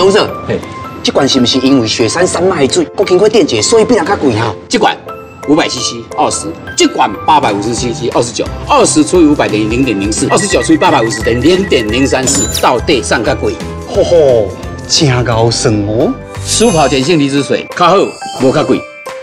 色， 嘿， 这罐是不是因为雪山山脉的水，国经过电解，所以变得较贵哈？ 这罐500cc 20，这罐850cc 29，20除以500等于0.04，29除以850等于0.034，到底上较贵？ 吼吼，真高算哦！ 舒跑碱性离子水较好，无较贵。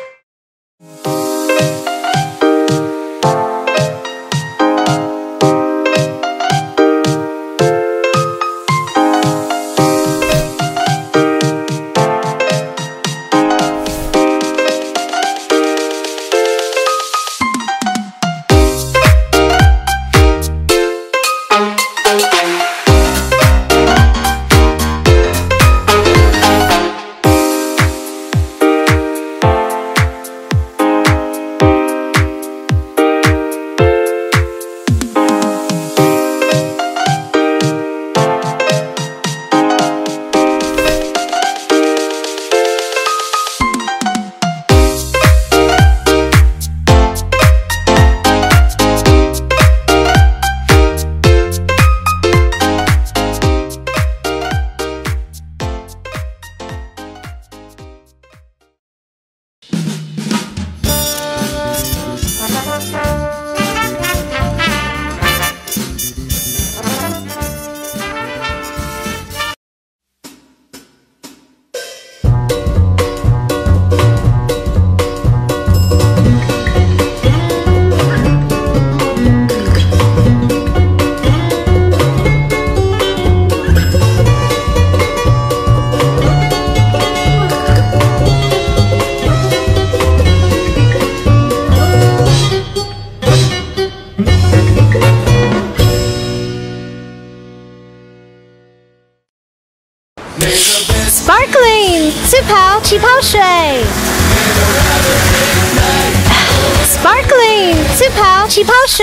Sparkling 气泡气泡水 ，Sparkling 气泡气泡水。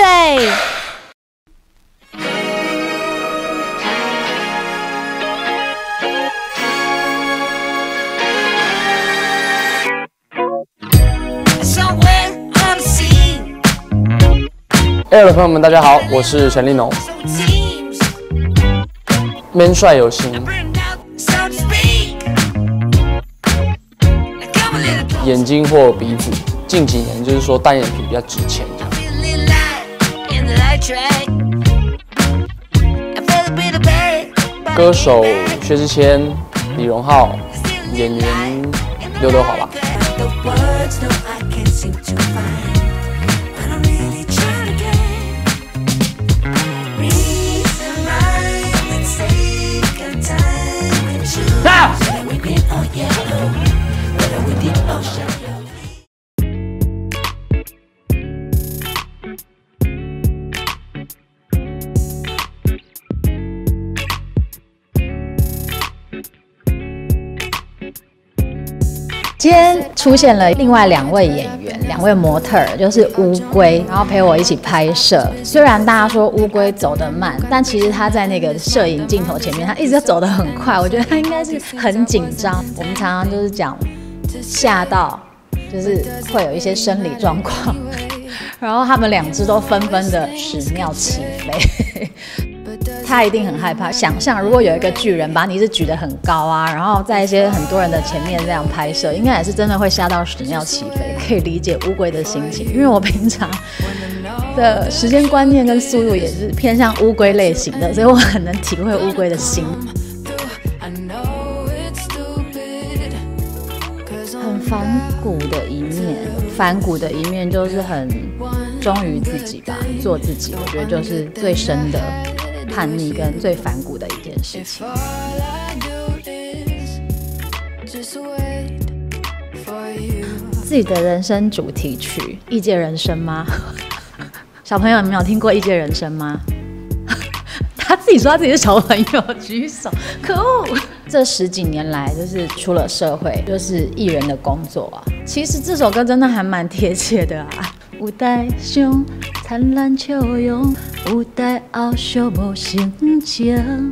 Air 的朋友们，大家好，我是陈立农。Man 帅有型，眼睛或鼻子，近几年就是说单眼皮比较值钱这样。歌手薛之谦、李荣浩，演员刘德华吧。 今天出现了另外2位演员，2位模特儿，就是乌龟，然后陪我一起拍摄。虽然大家说乌龟走得慢，但其实他在那个摄影镜头前面，他一直走得很快。我觉得他应该是很紧张。我们常常就是讲吓到，就是会有一些生理状况，然后他们2只都纷纷的屎尿齐飞。他一定很害怕，想象如果有一个巨人把你是举得很高啊，然后在一些很多人的前面这样拍摄，应该也是真的会吓到屎尿齐飞。可以理解乌龟的心情，因为我平常的时间观念跟速度也是偏向乌龟类型的，所以我很能体会乌龟的心。很反骨的一面，反骨的一面就是很忠于自己吧，做自己，我觉得就是最深的叛逆跟最反骨的一件事情。自己的人生主题曲《异界人生》吗？小朋友，你们有听过《异界人生》吗？他自己说他自己是小朋友，举手，可恶！这10几年来，就是出了社会，就是艺人的工作啊。其实这首歌真的还蛮贴切的啊。有台上灿烂笑容，有台后寂无心情。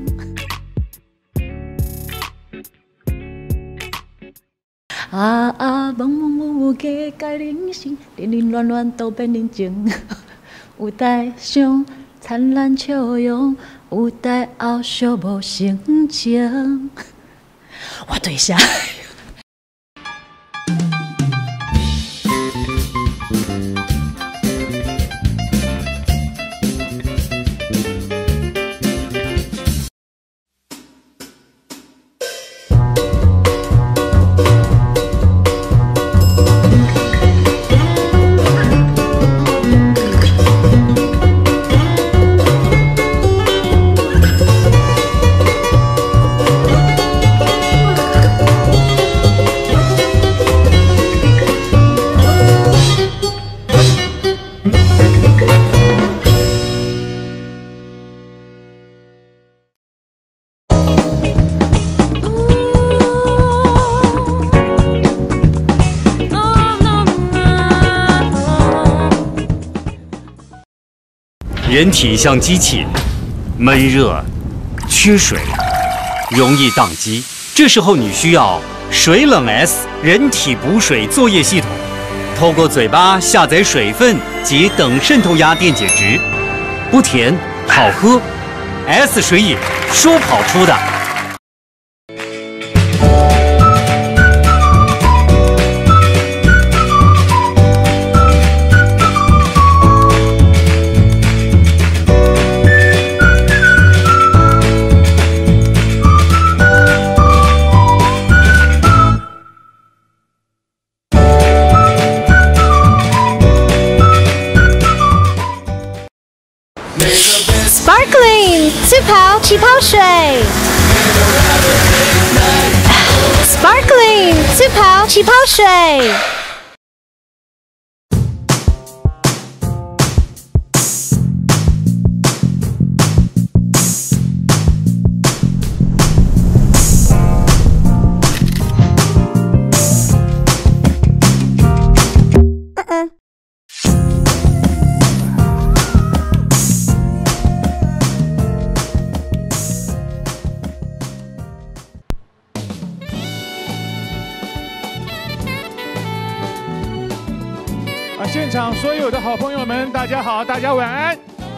啊啊，忙忙碌碌加改人生，零零乱乱都变宁静。有台上灿烂笑容，有台后寂无心情。 我对象。 人体像机器，闷热、缺水，容易宕机。这时候你需要水冷 S 人体补水作业系统，透过嘴巴下载水分及等渗透压电解质，不甜，好喝。S 水饮说跑出的。 Sparkling 气泡气泡水 ，Sparkling 气泡气泡水。 现场所有的好朋友们，大家好，大家晚安。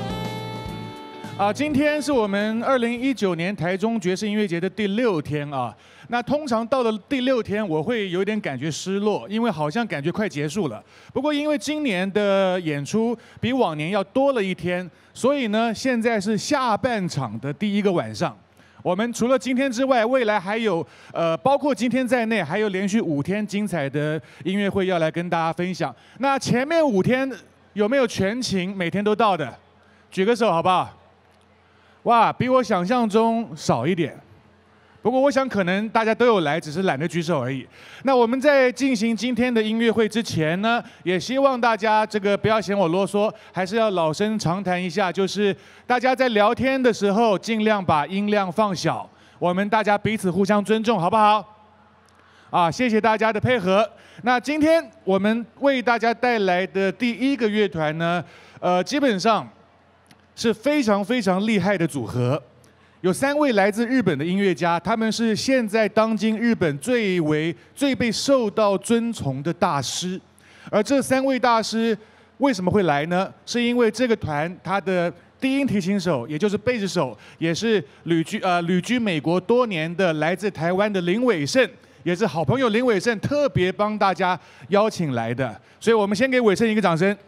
今天是我们2019年台中爵士音乐节的第6天啊。那通常到了第6天，我会有点感觉失落，因为好像感觉快结束了。不过因为今年的演出比往年要多了1天，所以呢，现在是下半场的第1个晚上。 我们除了今天之外，未来还有包括今天在内，还有连续5天精彩的音乐会要来跟大家分享。那前面5天有没有全勤每天都到的？举个手好不好？哇，比我想象中少一点。不过我想可能大家都有来，只是懒得举手而已。那我们在进行今天的音乐会之前呢，也希望大家这个不要嫌我啰嗦，还是要老生常谈一下，就是大家在聊天的时候尽量把音量放小，我们大家彼此互相尊重，好不好？谢谢大家的配合。那今天我们为大家带来的第1个乐团呢，基本上是非常非常厉害的组合。 有3位来自日本的音乐家，他们是现在当今日本最被受到尊崇的大师。而这3位大师为什么会来呢？是因为这个团他的低音提琴手，也就是贝斯手，也是旅居美国多年的来自台湾的林伟胜，也是好朋友林伟胜特别帮大家邀请来的。所以我们先给伟胜一个掌声。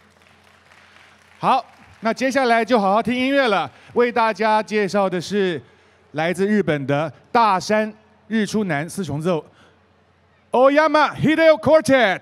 好。 那接下来就好好听音乐了。为大家介绍的是来自日本的大山日出男4重奏 ，Oyama Hideo Quartet。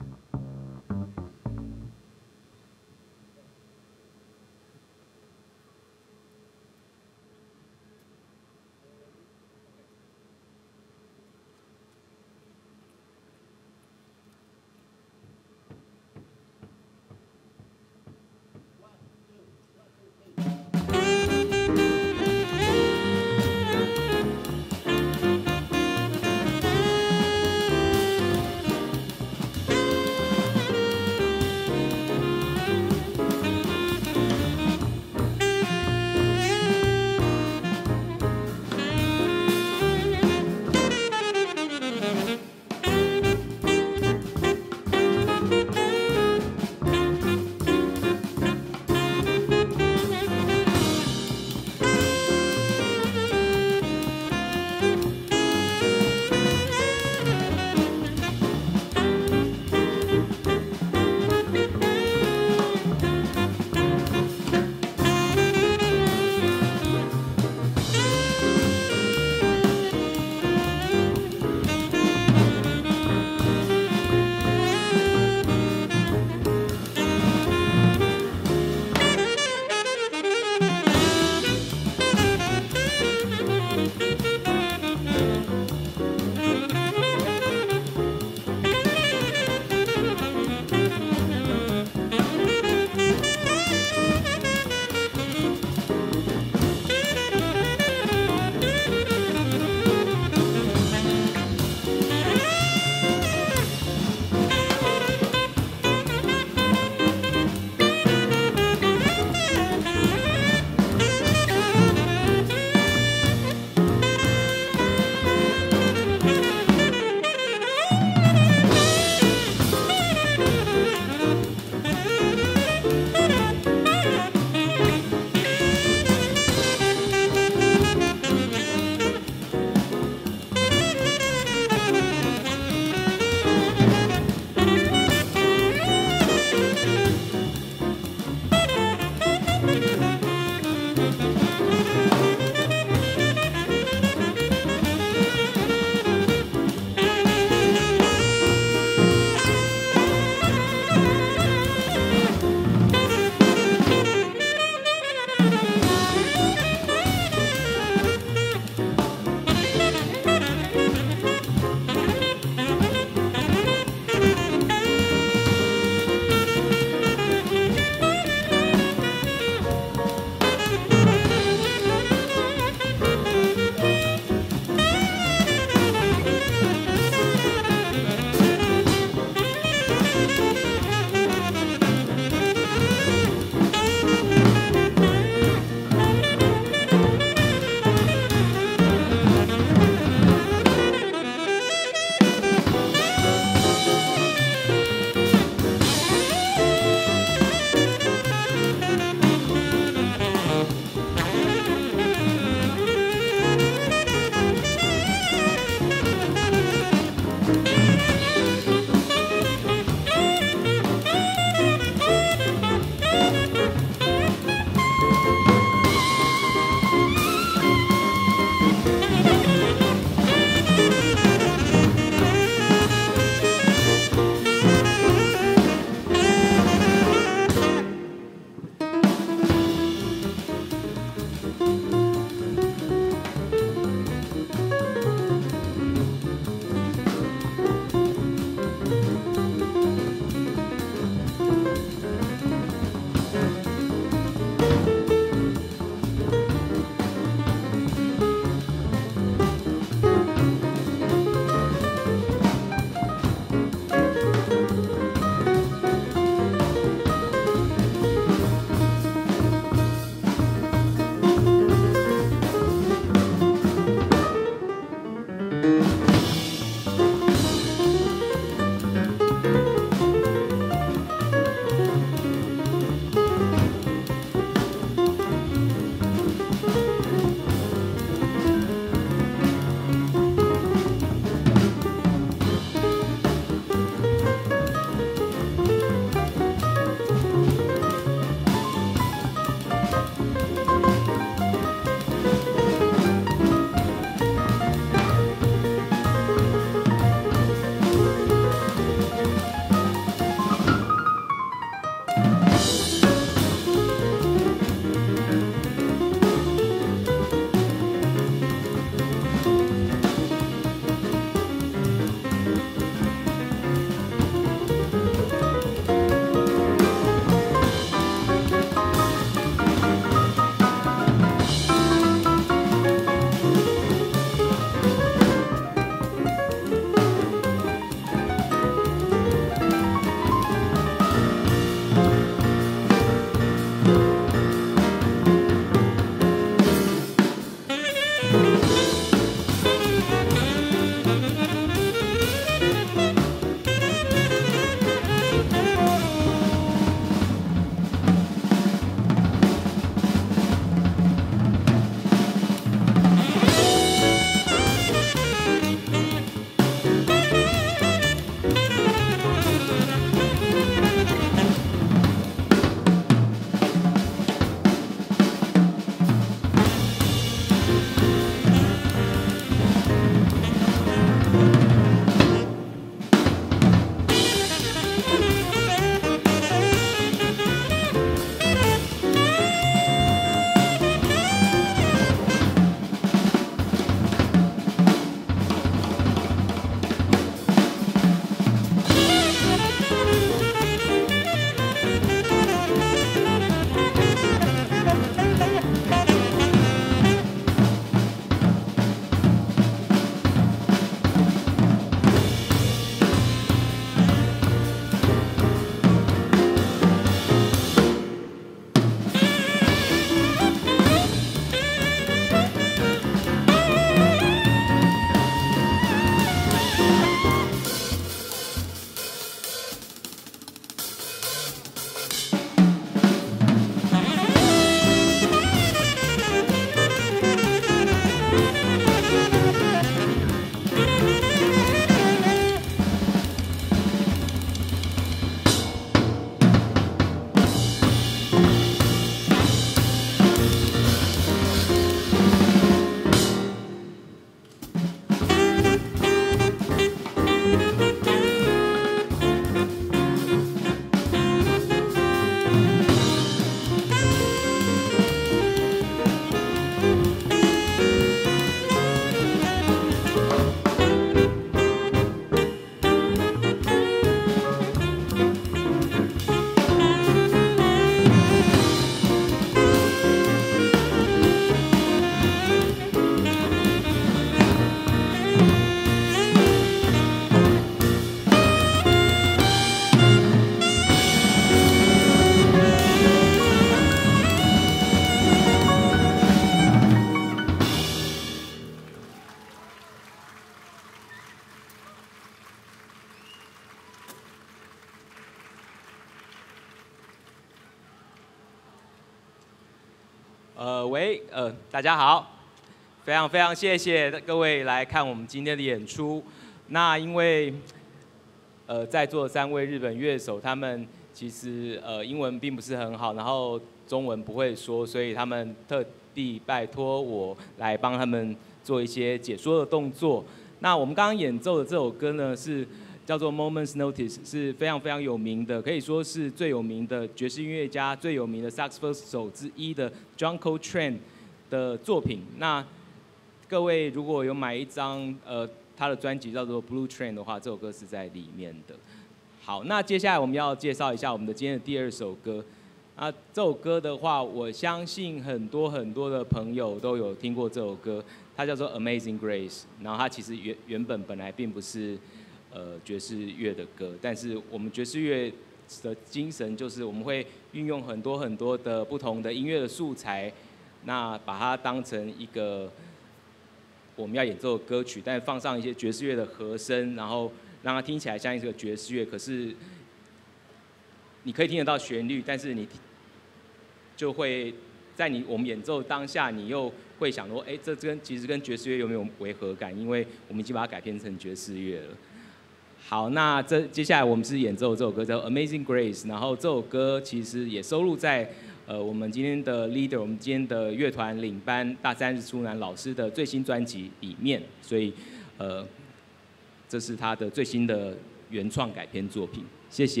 大家好，非常谢谢各位来看我们今天的演出。那因为在座3位日本乐手，他们其实英文并不是很好，然后中文不会说，所以他们特地拜托我来帮他们做一些解说的动作。那我们刚刚演奏的这首歌呢，是叫做《Moment's Notice》，是非常有名的，可以说是最有名的爵士音乐家、最有名的萨克斯风手之一的 John Coltrane 的作品。那各位如果有买一张他的专辑叫做《Blue Train》的话，这首歌是在里面的。好，那接下来我们要介绍一下我们的今天的第2首歌。啊，这首歌的话，我相信很多的朋友都有听过这首歌，它叫做《Amazing Grace》。然后它其实原本来并不是爵士乐的歌，但是我们爵士乐的精神就是我们会运用很多的不同的音乐的素材，那把它当成一个我们要演奏的歌曲，但放上一些爵士乐的和声，然后让它听起来像一个爵士乐，可是你可以听得到旋律，但是你就会在我们演奏当下，你又会想说，这其实跟爵士乐有没有违和感？因为我们已经把它改编成爵士乐了。好，那接下来我们是演奏这首歌叫《Amazing Grace》，然后这首歌其实也收录在我们今天的 leader， 我们今天的乐团领班大山日出男老师的最新专辑里面，所以这是他的最新的原创改编作品。谢谢。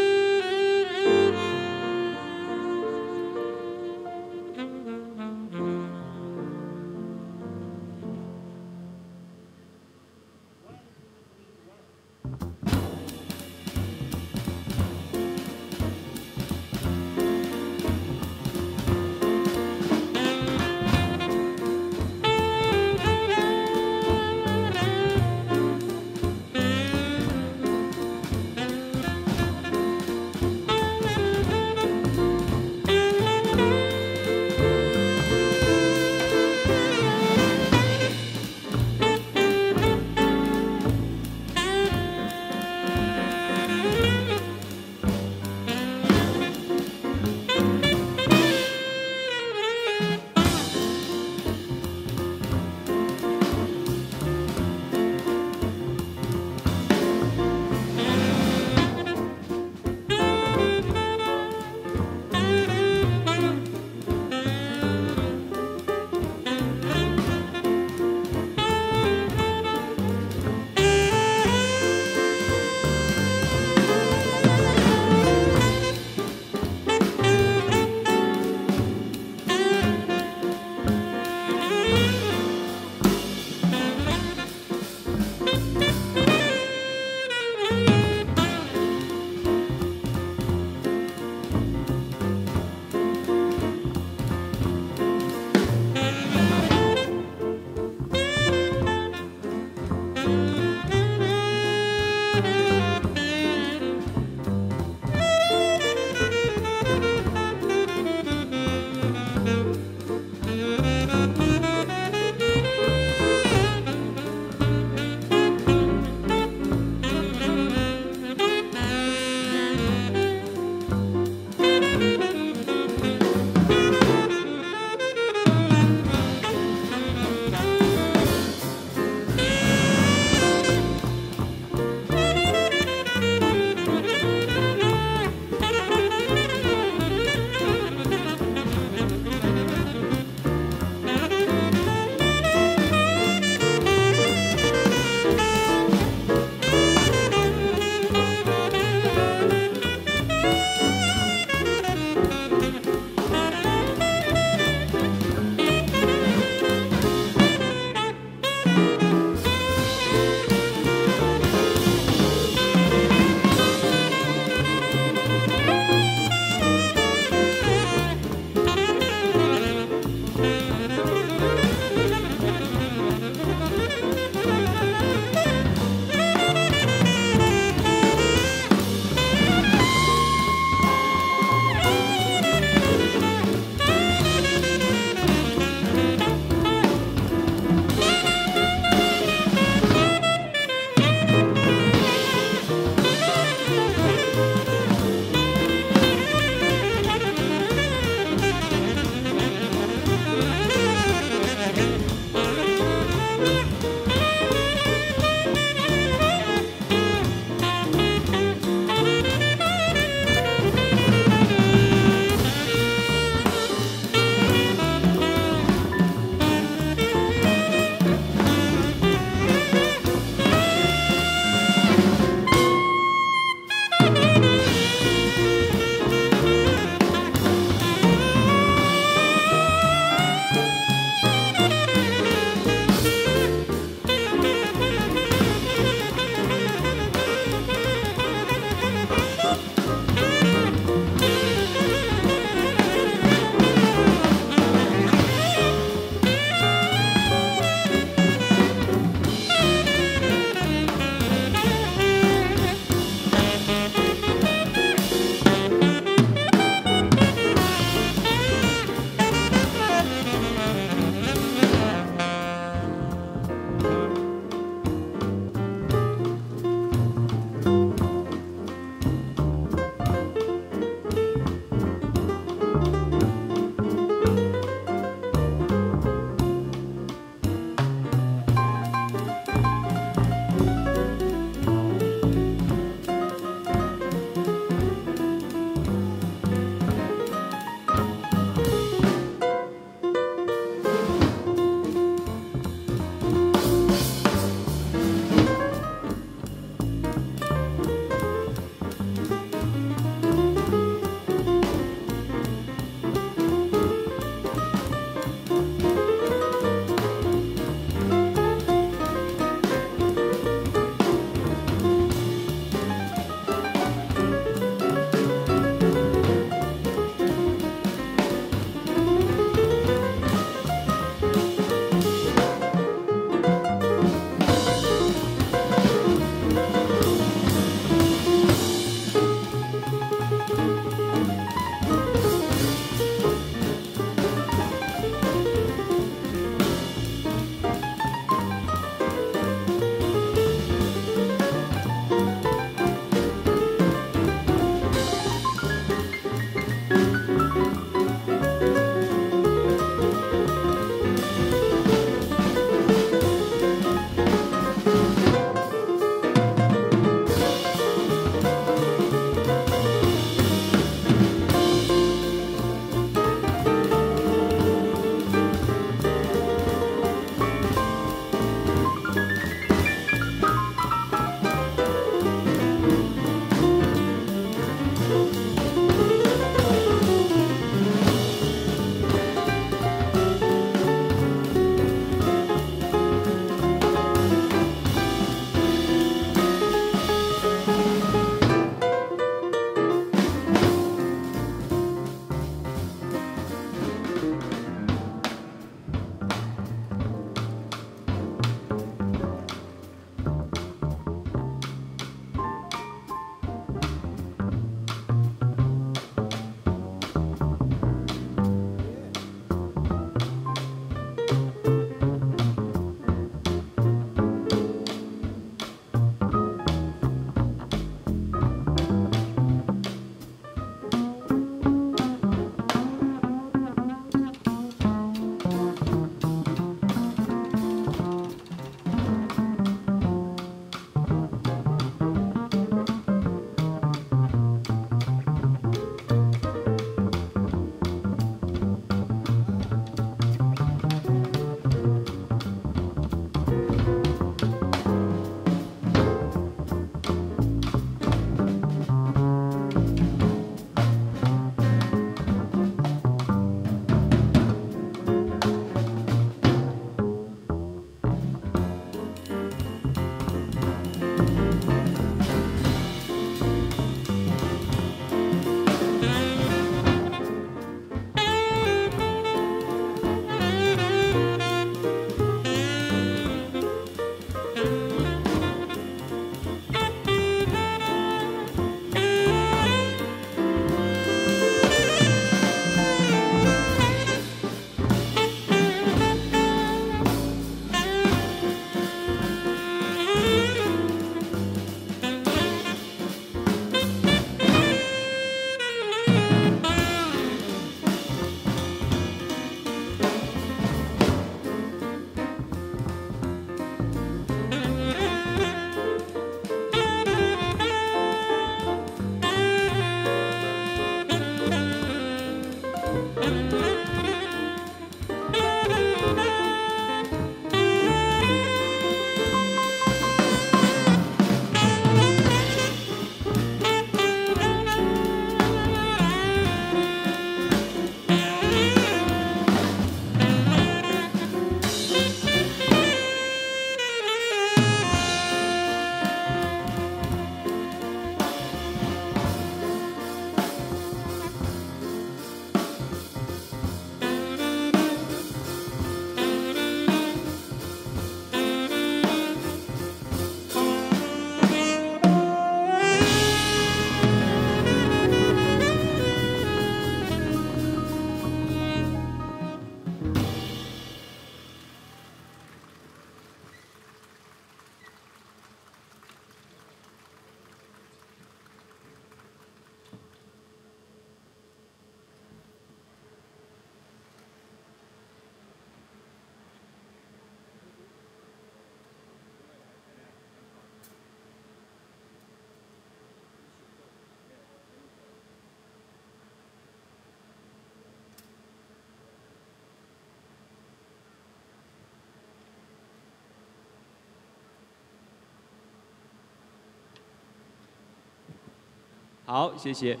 好，谢谢。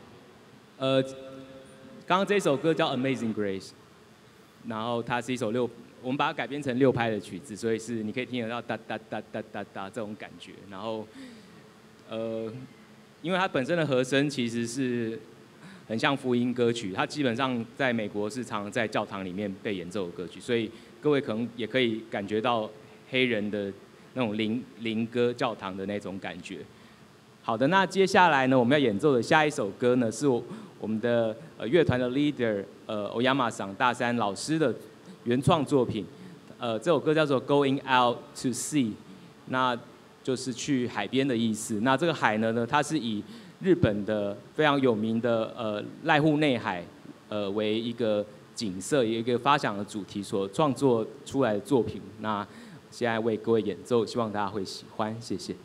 刚刚这首歌叫《Amazing Grace》，然后它是一首我们把它改编成6拍的曲子，所以是你可以听得到哒哒哒哒哒哒这种感觉。然后，因为它本身的和声其实是很像福音歌曲，它基本上在美国是常在教堂里面被演奏的歌曲，所以各位可能也可以感觉到黑人的那种灵歌教堂的那种感觉。好的，那接下来呢，我们要演奏的下一首歌呢，是我们的乐团的 leader欧亚马桑大山老师的原创作品。这首歌叫做 Going Out to Sea， 那就是去海边的意思。那这个海呢，它是以日本的非常有名的濑户内海为一个景色，一个发想的主题所创作出来的作品。那现在为各位演奏，希望大家会喜欢，谢谢。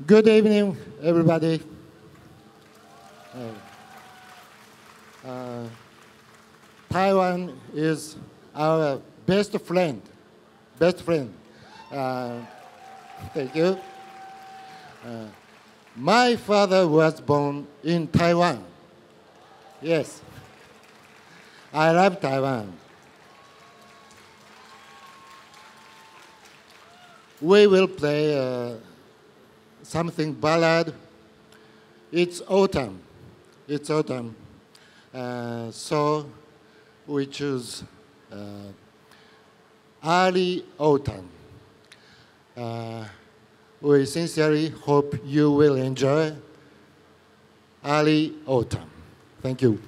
Good evening, everybody. Taiwan is our best friend. Best friend. Thank you. My father was born in Taiwan. Yes. I love Taiwan. We will play something ballad. It's autumn. It's autumn. So we choose early autumn. We sincerely hope you will enjoy early autumn. Thank you.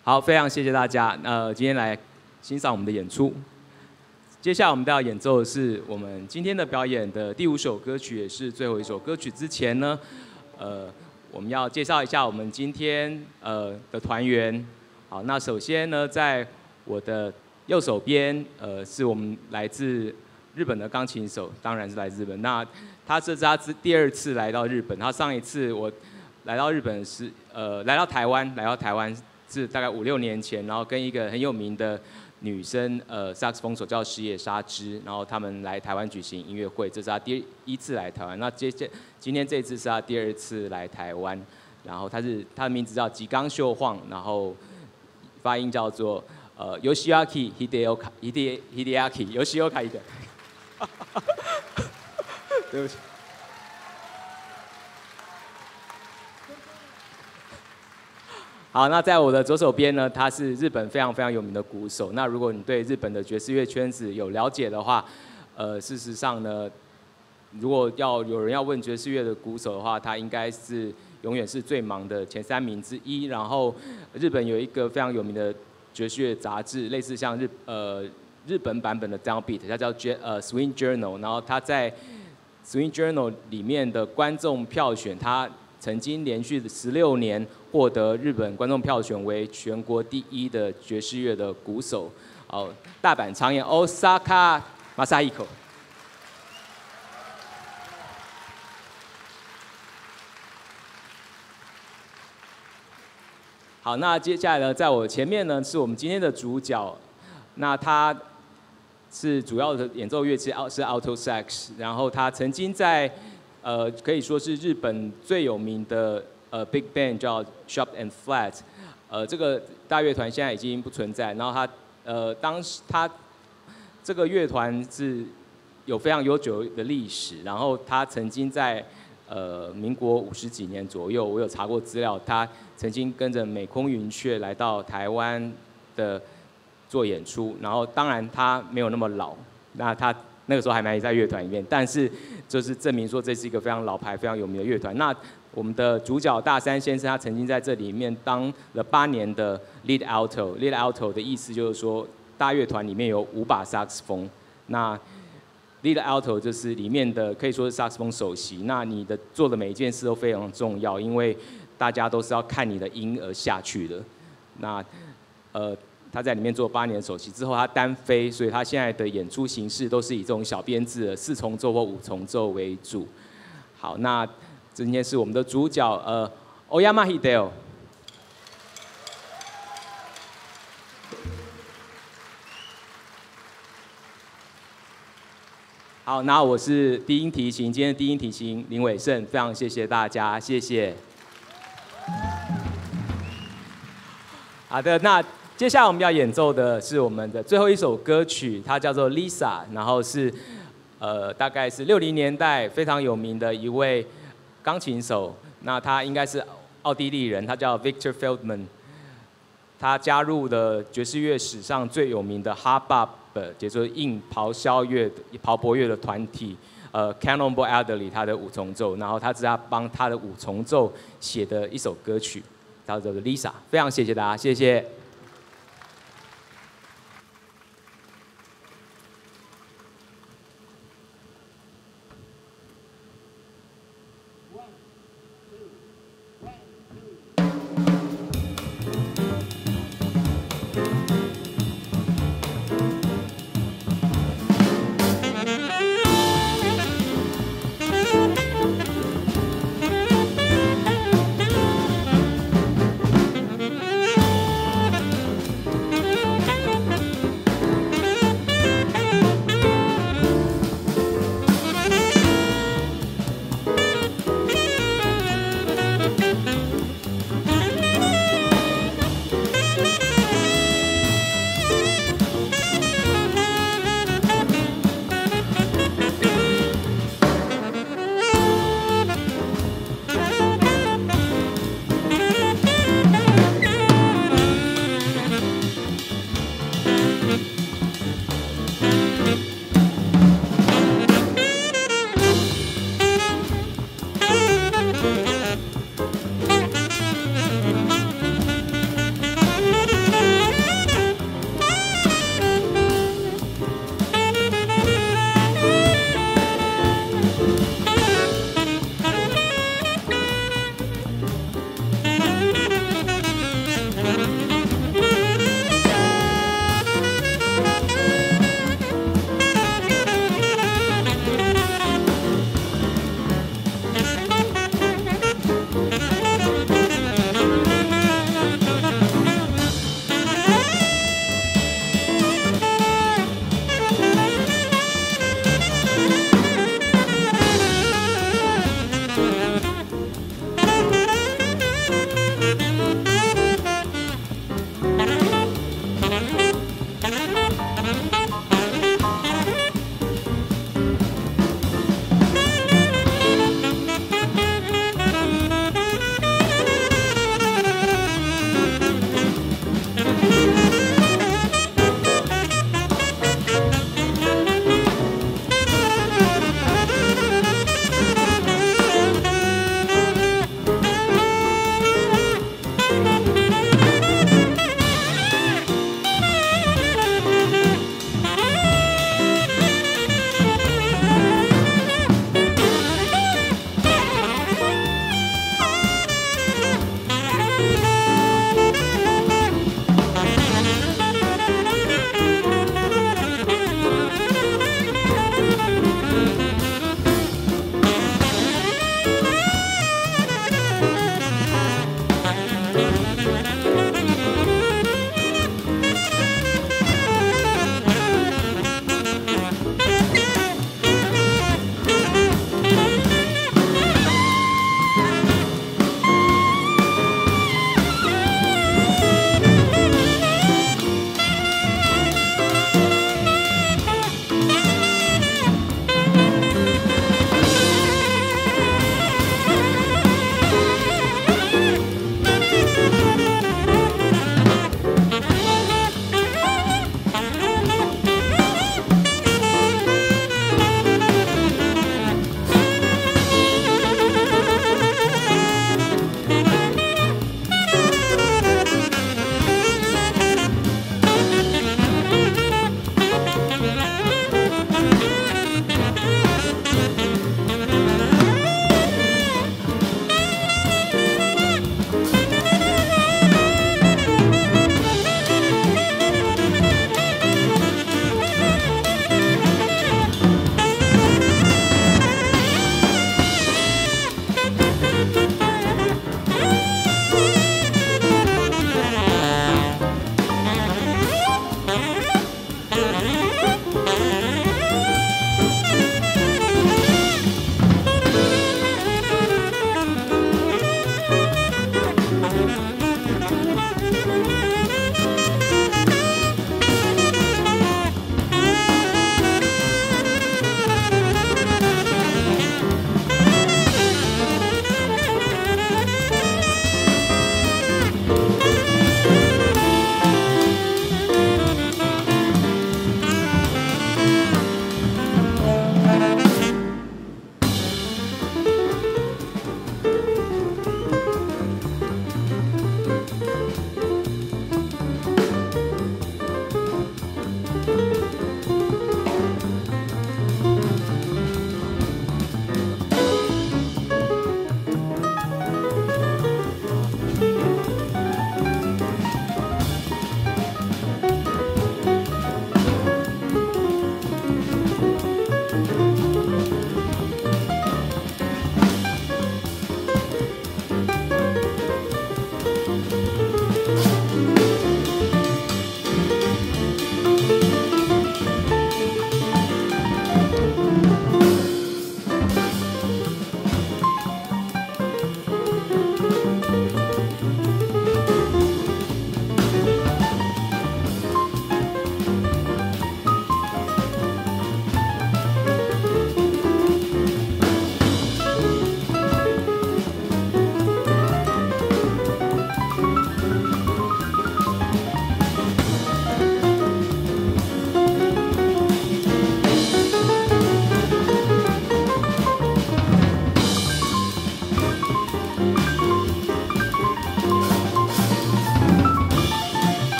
好，非常谢谢大家。今天来欣赏我们的演出。接下来我们要演奏的是我们今天的表演的第5首歌曲，也是最后一首歌曲。之前呢，我们要介绍一下我们今天的团员。好，那首先呢，在我的右手边，是我们来自日本的钢琴手，当然是来自日本。那这是他第2次来到日本。他上一次我来到日本是来到台湾是大概5、6年前，然后跟一个很有名的女生萨克斯风手叫石野纱织，然后他们来台湾举行音乐会，这是他第1次来台湾。那今天这一次是他第2次来台湾，然后他的名字叫吉冈秀晃，然后发音叫做Yoshiaki Hideaki Yoshioka 一个，对不起。好，那在我的左手边呢，他是日本非常非常有名的鼓手。那如果你对日本的爵士乐圈子有了解的话，事实上呢，如果有人要问爵士乐的鼓手的话，他应该是永远是最忙的前3名之一。然后日本有一个非常有名的爵士乐杂志，类似像日本版本的 Downbeat， 它叫Swing Journal。然后他在 Swing Journal 里面的观众票选，他曾经连续16年获得日本观众票选为全国第1的爵士乐的鼓手。大阪长彦 Osaka Masahiko。好，那接下来呢，在我前面呢是我们今天的主角，那他是主要的演奏乐器是 Alto Sax， 然后他曾经在可以说是日本最有名的Big Band 叫 Sharp and Flat， 这个大乐团现在已经不存在。然后当时他这个乐团是有非常悠久的历史，然后他曾经在民国50几年左右，我有查过资料，他曾经跟着美空云雀来到台湾的做演出。然后当然他没有那么老，那他那个时候还没在乐团里面，但是就是证明说这是一个非常老牌、非常有名的乐团。那我们的主角大山先生，他曾经在这里面当了8年的 lead alto。lead alto 的意思就是说，大乐团里面有5把萨克斯风。那 lead alto 就是里面的可以说是萨克斯风首席。那你做的每一件事都非常重要，因为大家都是要看你的音而下去的。那他在里面做8年的首席之后，他单飞，所以他现在的演出形式都是以这种小编制的4重奏或5重奏为主。好，那今天是我们的主角Oyama Hideo。好，那我是低音提琴，今天的低音提琴林伟胜，非常谢谢大家，谢谢。好的，那接下来我们要演奏的是我们的最后一首歌曲，它叫做 Lisa， 然后是大概是60年代非常有名的一位钢琴手，那他应该是奥地利人，他叫 Victor Feldman， 他加入了爵士乐史上最有名的 Hard Bop， 也就是硬咆哮乐的团体Cannonball Adderley 他的5重奏，然后他是帮他的5重奏写的一首歌曲，叫做 Lisa， 非常谢谢大家，谢谢。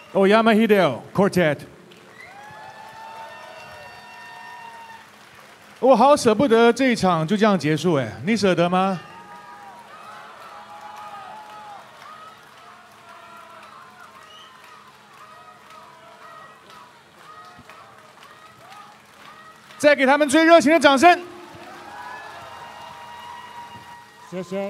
Oyama Hideo Quartet。我好舍不得这一场就这样结束，哎，你舍得吗？再给他们最热情的掌声。 谢谢。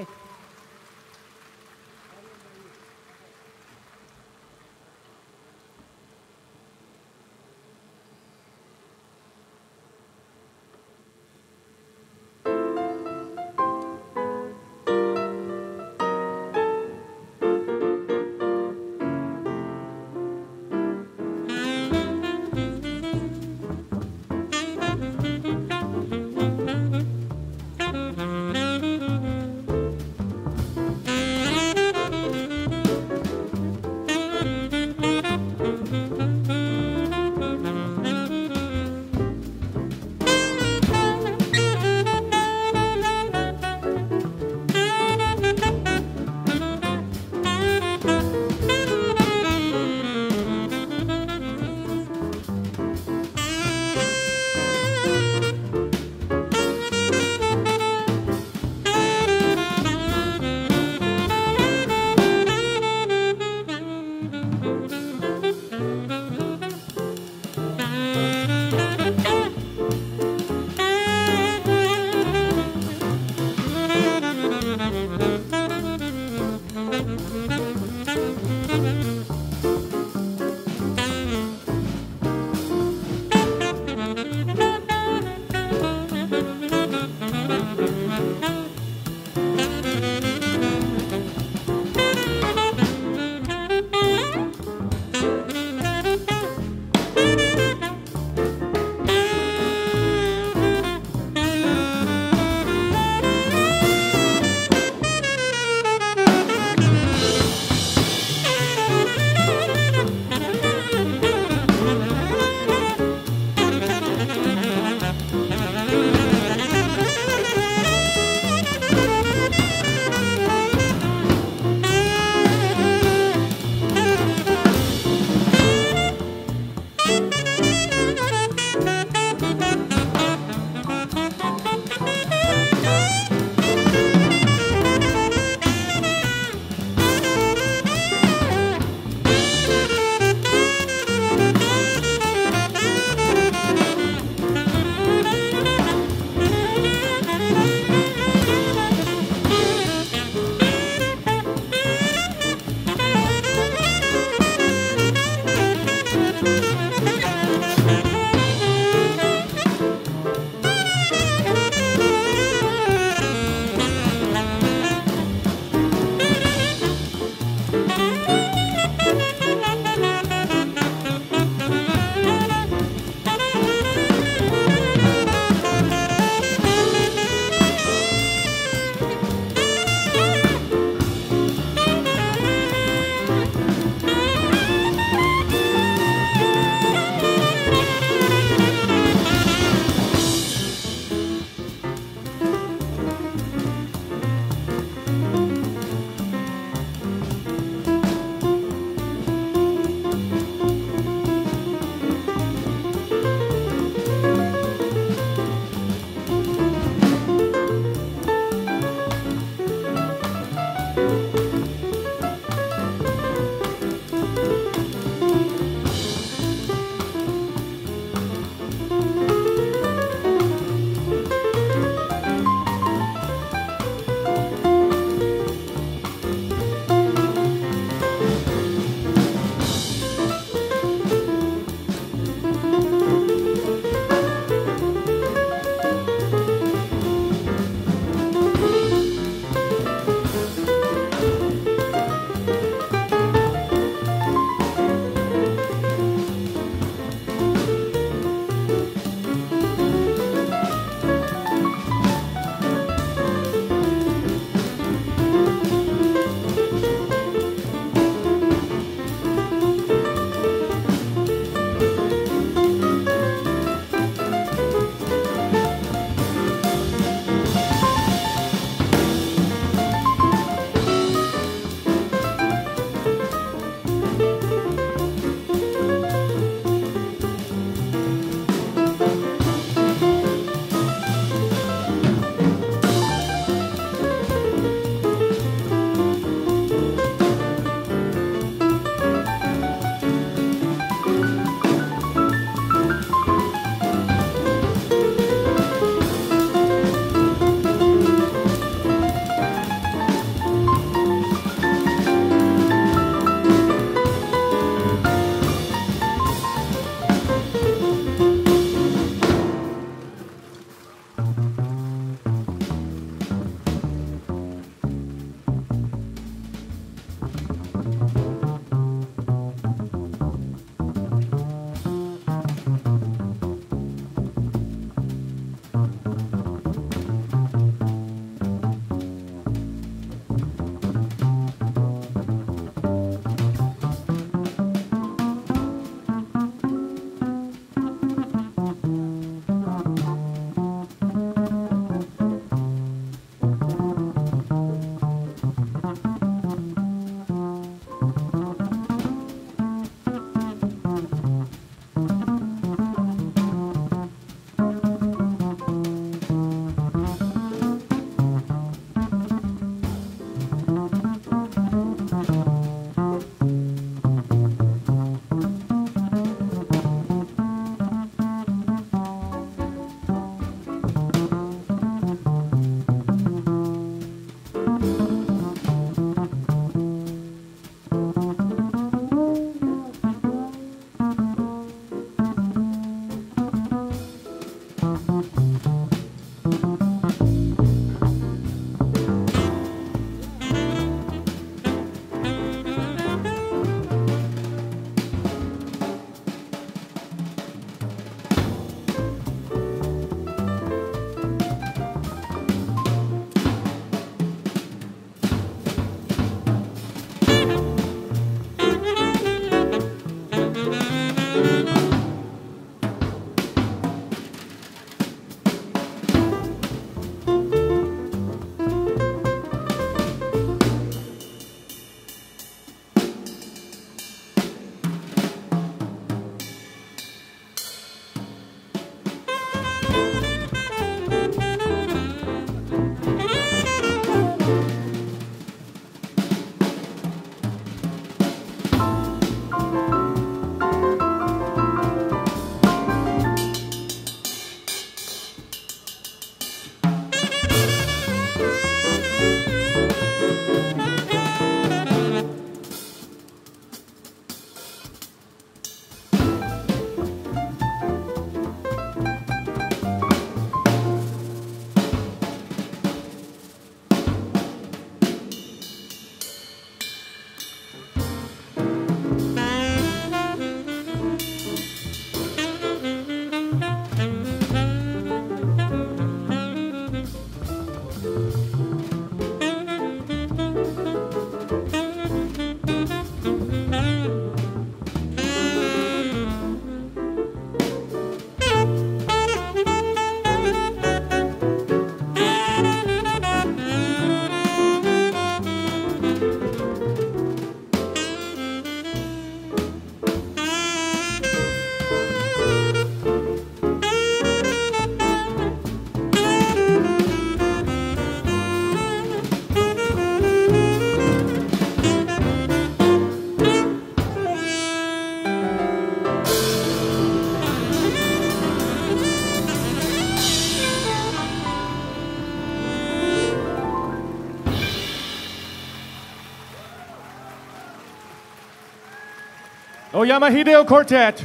Oyama Hideo Quartet.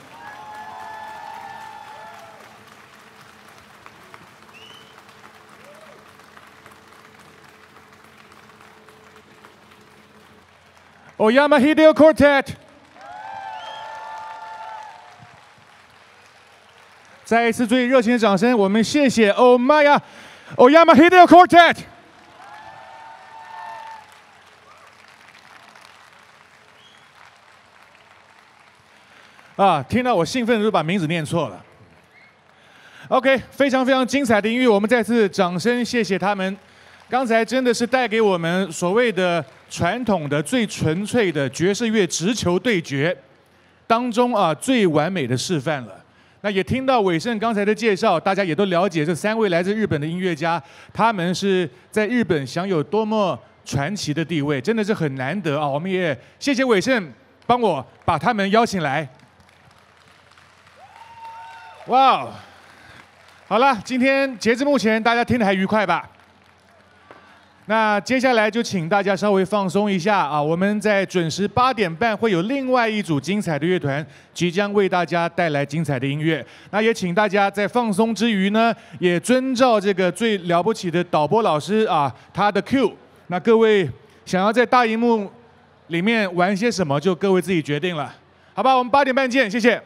Oyama Hideo Quartet. 再一次最热情的掌声，我们谢谢 Oyama Hideo Quartet。听到我兴奋就把名字念错了。OK， 非常非常精彩的音乐，我们再次掌声谢谢他们。刚才真的是带给我们所谓的传统的最纯粹的爵士乐直球对决当中最完美的示范了。那也听到伟盛刚才的介绍，大家也都了解这3位来自日本的音乐家，他们是在日本享有多么传奇的地位，真的是很难得啊！我们也谢谢伟盛帮我把他们邀请来。哇，好了，今天截至目前大家听得还愉快吧？那接下来就请大家稍微放松一下我们在准时8点半会有另外一组精彩的乐团即将为大家带来精彩的音乐。那也请大家在放松之余呢，也遵照这个最了不起的导播老师他的 Q。那各位想要在大荧幕里面玩些什么，就各位自己决定了，好吧？我们8点半见，谢谢。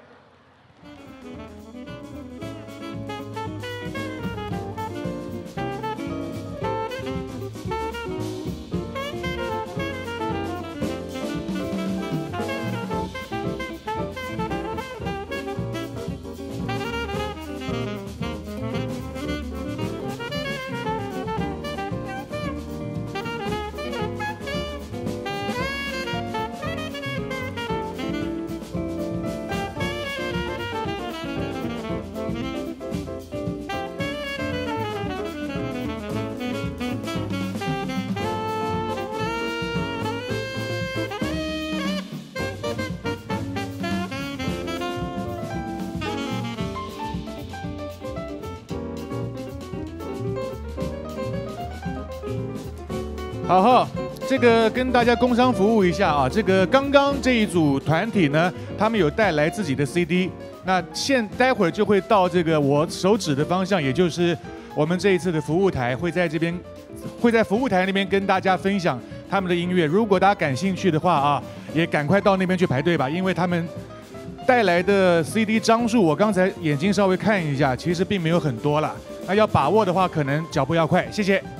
好，这个跟大家工商服务一下这个刚刚这一组团体呢，他们有带来自己的 CD， 那待会儿就会到这个我手指的方向，也就是我们这一次的服务台，会在服务台那边跟大家分享他们的音乐。如果大家感兴趣的话也赶快到那边去排队吧，因为他们带来的 CD 张数，我刚才眼睛稍微看一下，其实并没有很多啦。那要把握的话，可能脚步要快。谢谢。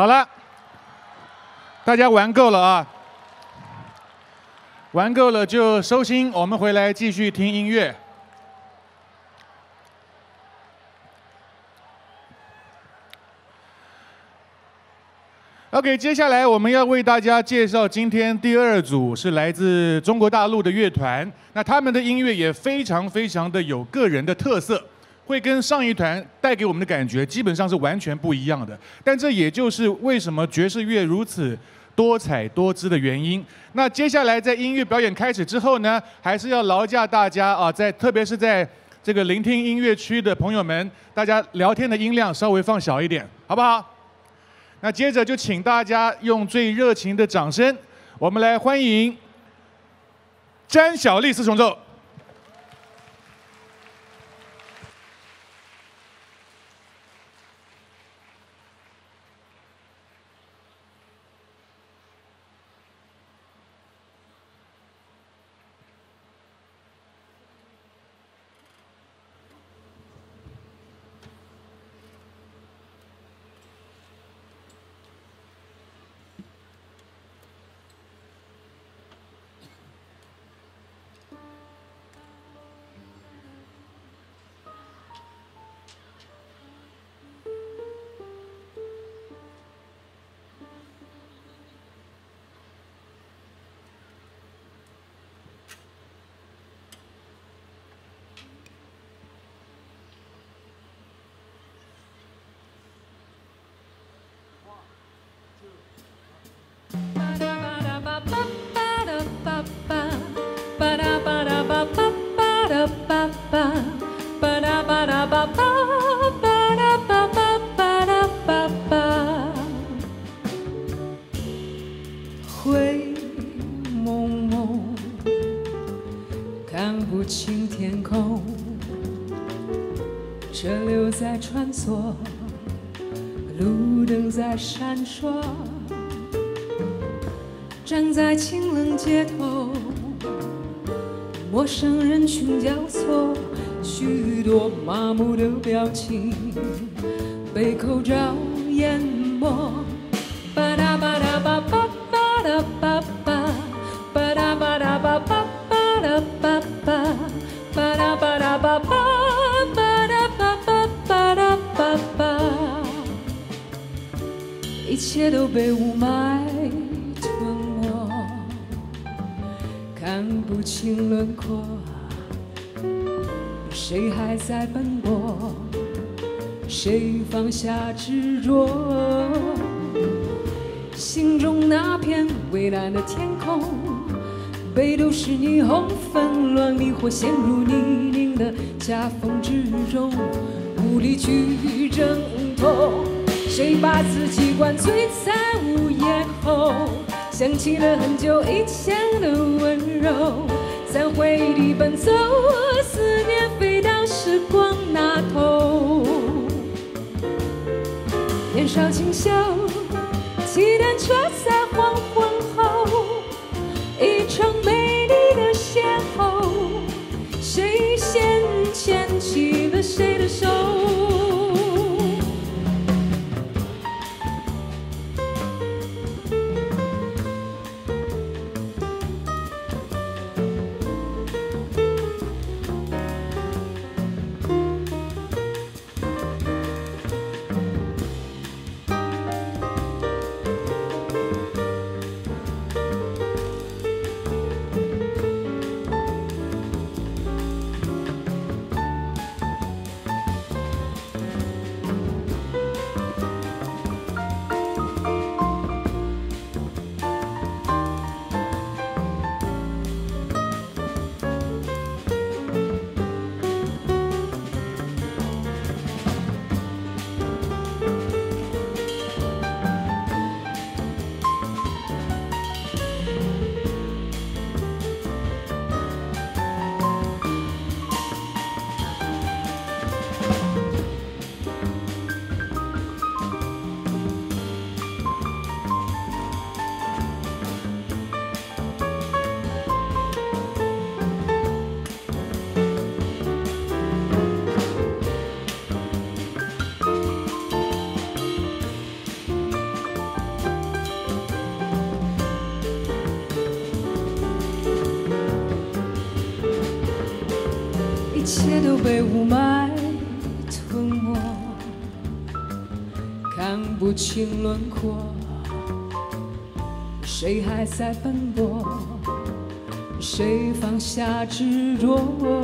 好了，大家玩够了啊！玩够了就收心，我们回来继续听音乐。OK， 接下来我们要为大家介绍今天第2组是来自中国大陆的乐团，那他们的音乐也非常的有个人的特色，会跟上一团带给我们的感觉基本上是完全不一样的。但这也就是为什么爵士乐如此多彩多姿的原因。那接下来在音乐表演开始之后呢，还是要劳驾大家啊，特别是在这个聆听音乐区的朋友们，大家聊天的音量稍微放小一点，好不好？那接着就请大家用最热情的掌声，我们来欢迎詹小丽4重奏。 灰蒙蒙，看不清天空，车流在穿梭，路灯在闪烁，站在清冷街头，陌生人群交错，许多麻木的表情被口罩淹没。巴拉巴拉巴巴巴拉巴巴，巴拉巴拉巴巴巴拉巴巴，巴拉巴拉巴巴巴拉巴巴巴拉巴巴，一切都被雾霾吞没，看不清轮廓，谁还在奔波？谁放下执着？心中那片蔚蓝的天空，被都市霓虹纷乱迷惑，陷入泥泞的夹缝之中，无力去挣脱。谁把自己灌醉在午夜后，想起了很久以前的温柔，在回忆里奔走，思念飞到时光那头。年少轻秀，骑单车在黄昏后，一场美丽的邂逅，谁先牵起了谁的手？ 切都被雾霾吞没，看不清轮廓，谁还在奔波？谁放下执着？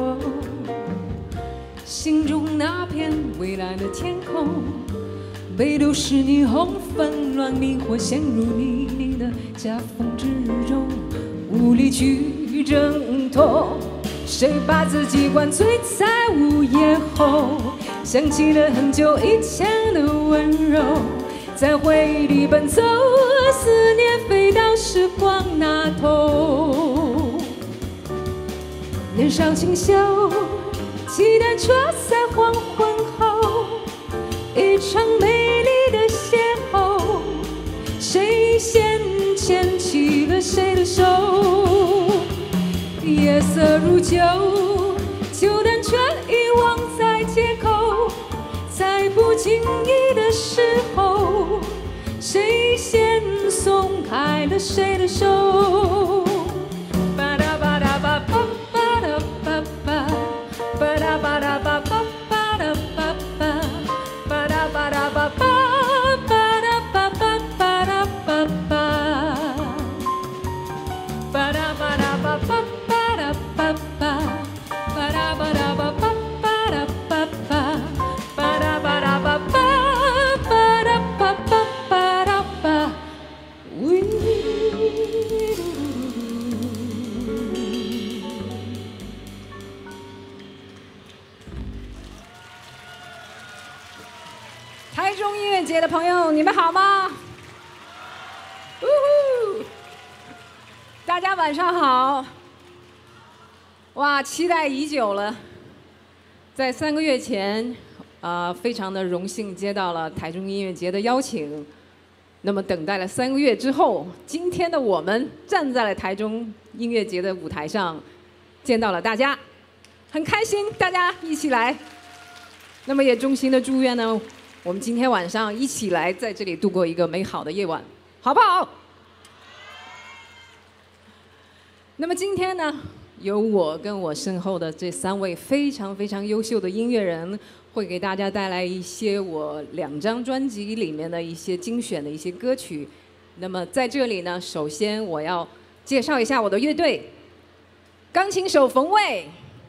心中那片蔚蓝的天空，被都市霓虹纷乱迷惑，陷入泥泞的夹缝之中，无力去挣脱。谁把自己灌醉在午夜后，想起了很久以前的温柔，在回忆里奔走，思念飞到时光那头。年少清秀，骑单车在黄昏后，一场美丽的邂逅，谁先牵起了谁的手？夜色如酒，旧单车遗忘在街口，在不经意的时候，谁先松开了谁的手？巴拉巴拉巴巴巴拉巴巴，巴拉巴拉巴巴巴拉巴巴，巴拉巴拉巴巴巴拉巴巴巴拉巴巴，巴拉巴拉巴巴。台中音乐节的朋友，你们好吗？大家晚上好。哇，期待已久了。在3个月前，非常的荣幸接到了台中音乐节的邀请。那么等待了3个月之后，今天的我们站在了台中音乐节的舞台上，见到了大家，很开心，大家一起来。那么也衷心的祝愿呢，我们今天晚上一起来在这里度过一个美好的夜晚，好不好？那么今天呢，由我跟我身后的这3位非常非常优秀的音乐人，会给大家带来一些我2张专辑里面的一些精选的一些歌曲。那么在这里呢，首先我要介绍一下我的乐队，钢琴手冯卫，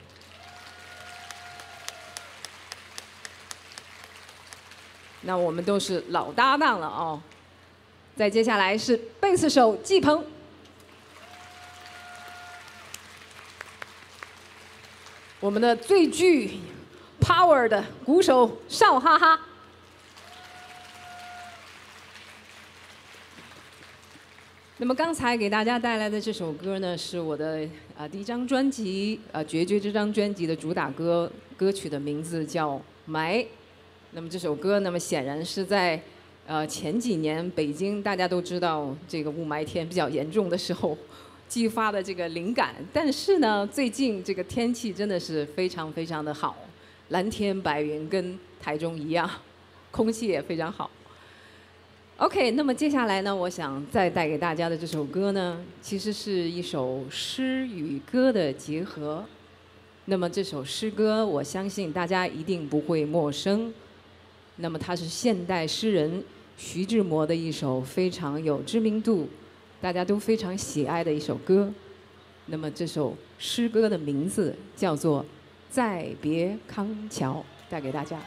那我们都是老搭档了哦。再接下来是贝斯手季鹏。我们的最具 power 的鼓手邵哈哈，那么刚才给大家带来的这首歌呢，是我的第1张专辑《绝绝》这张专辑的主打歌，歌曲的名字叫《霾》。那么这首歌，那么显然是在前几年北京大家都知道这个雾霾天比较严重的时候激发的这个灵感，但是呢，最近这个天气真的是非常非常的好，蓝天白云跟台中一样，空气也非常好。OK， 那么接下来呢，我想再带给大家的这首歌呢，其实是一首诗与歌的结合。那么这首诗歌，我相信大家一定不会陌生。那么它是现代诗人徐志摩的一首非常有知名度，大家都非常喜爱的一首歌。那么这首诗歌的名字叫做《再别康桥》，带给大家。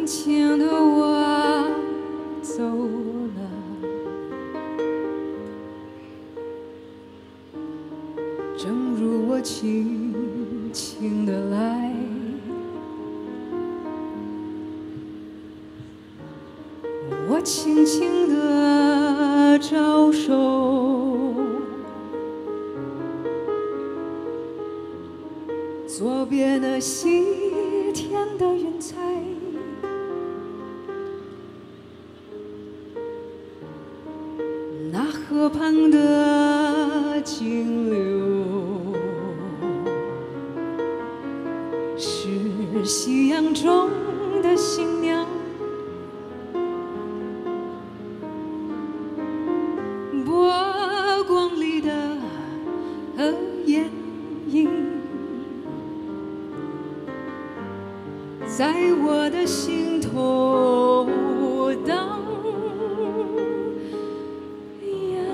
轻轻地我走了，正如我轻轻地来，我轻轻地招手，左边的西天的云彩，那河旁的金柳，是夕阳中的新娘。波光里的眼影，在我的心头荡漾。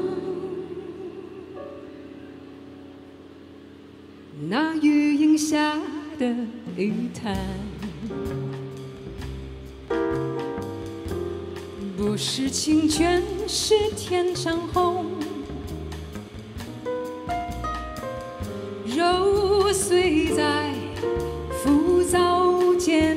那雨荫下的泥潭，不是清泉，是天上红。揉碎在浮藻间，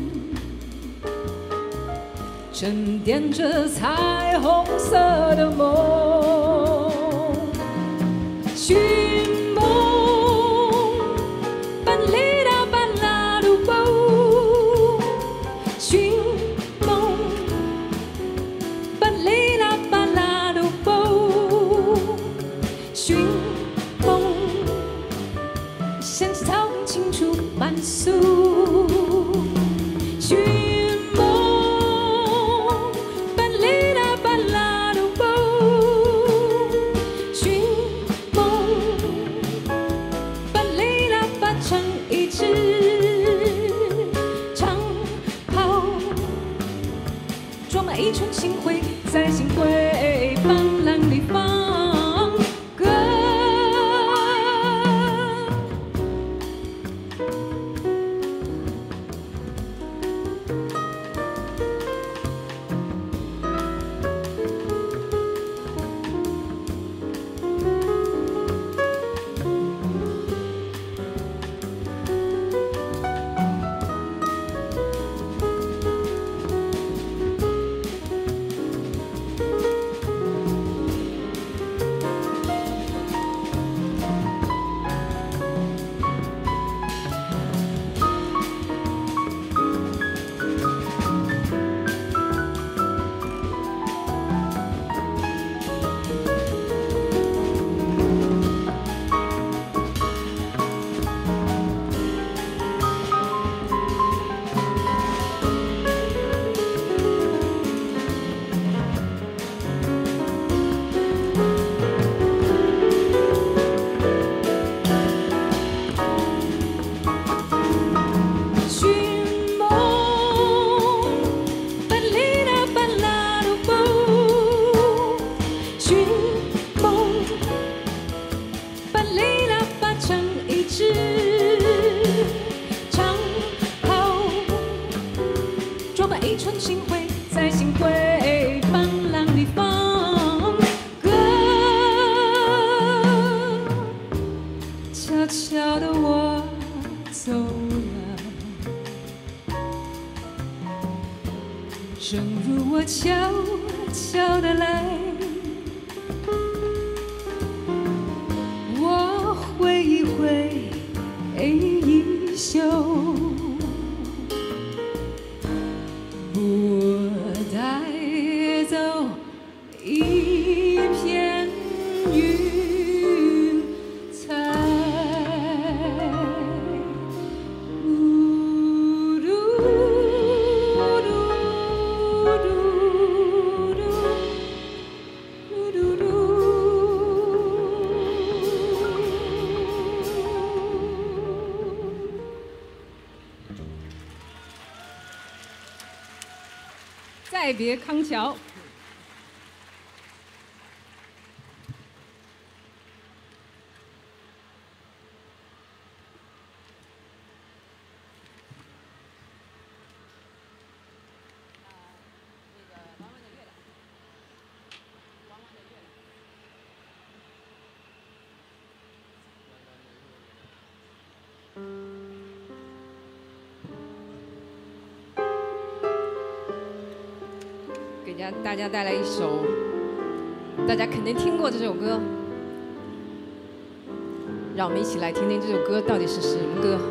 沉淀着彩虹色的梦。寻梦，巴里达巴拉鲁波，寻梦，巴里达巴拉鲁波，寻梦，像是草原青处满树。寻梦，巴里达巴拉鲁波，寻梦，巴里达巴成一支长袍，装满一串星辉，在星辉斑斓里放歌。一串星辉，在星辉斑斓里放歌。悄悄地我走了，正如我悄悄地来。我挥一挥衣袖。我带走一片云彩，嘟嘟嘟嘟嘟嘟嘟。再别康桥。 给大家带来一首大家肯定听过这首歌，让我们一起来听听这首歌到底是什么歌。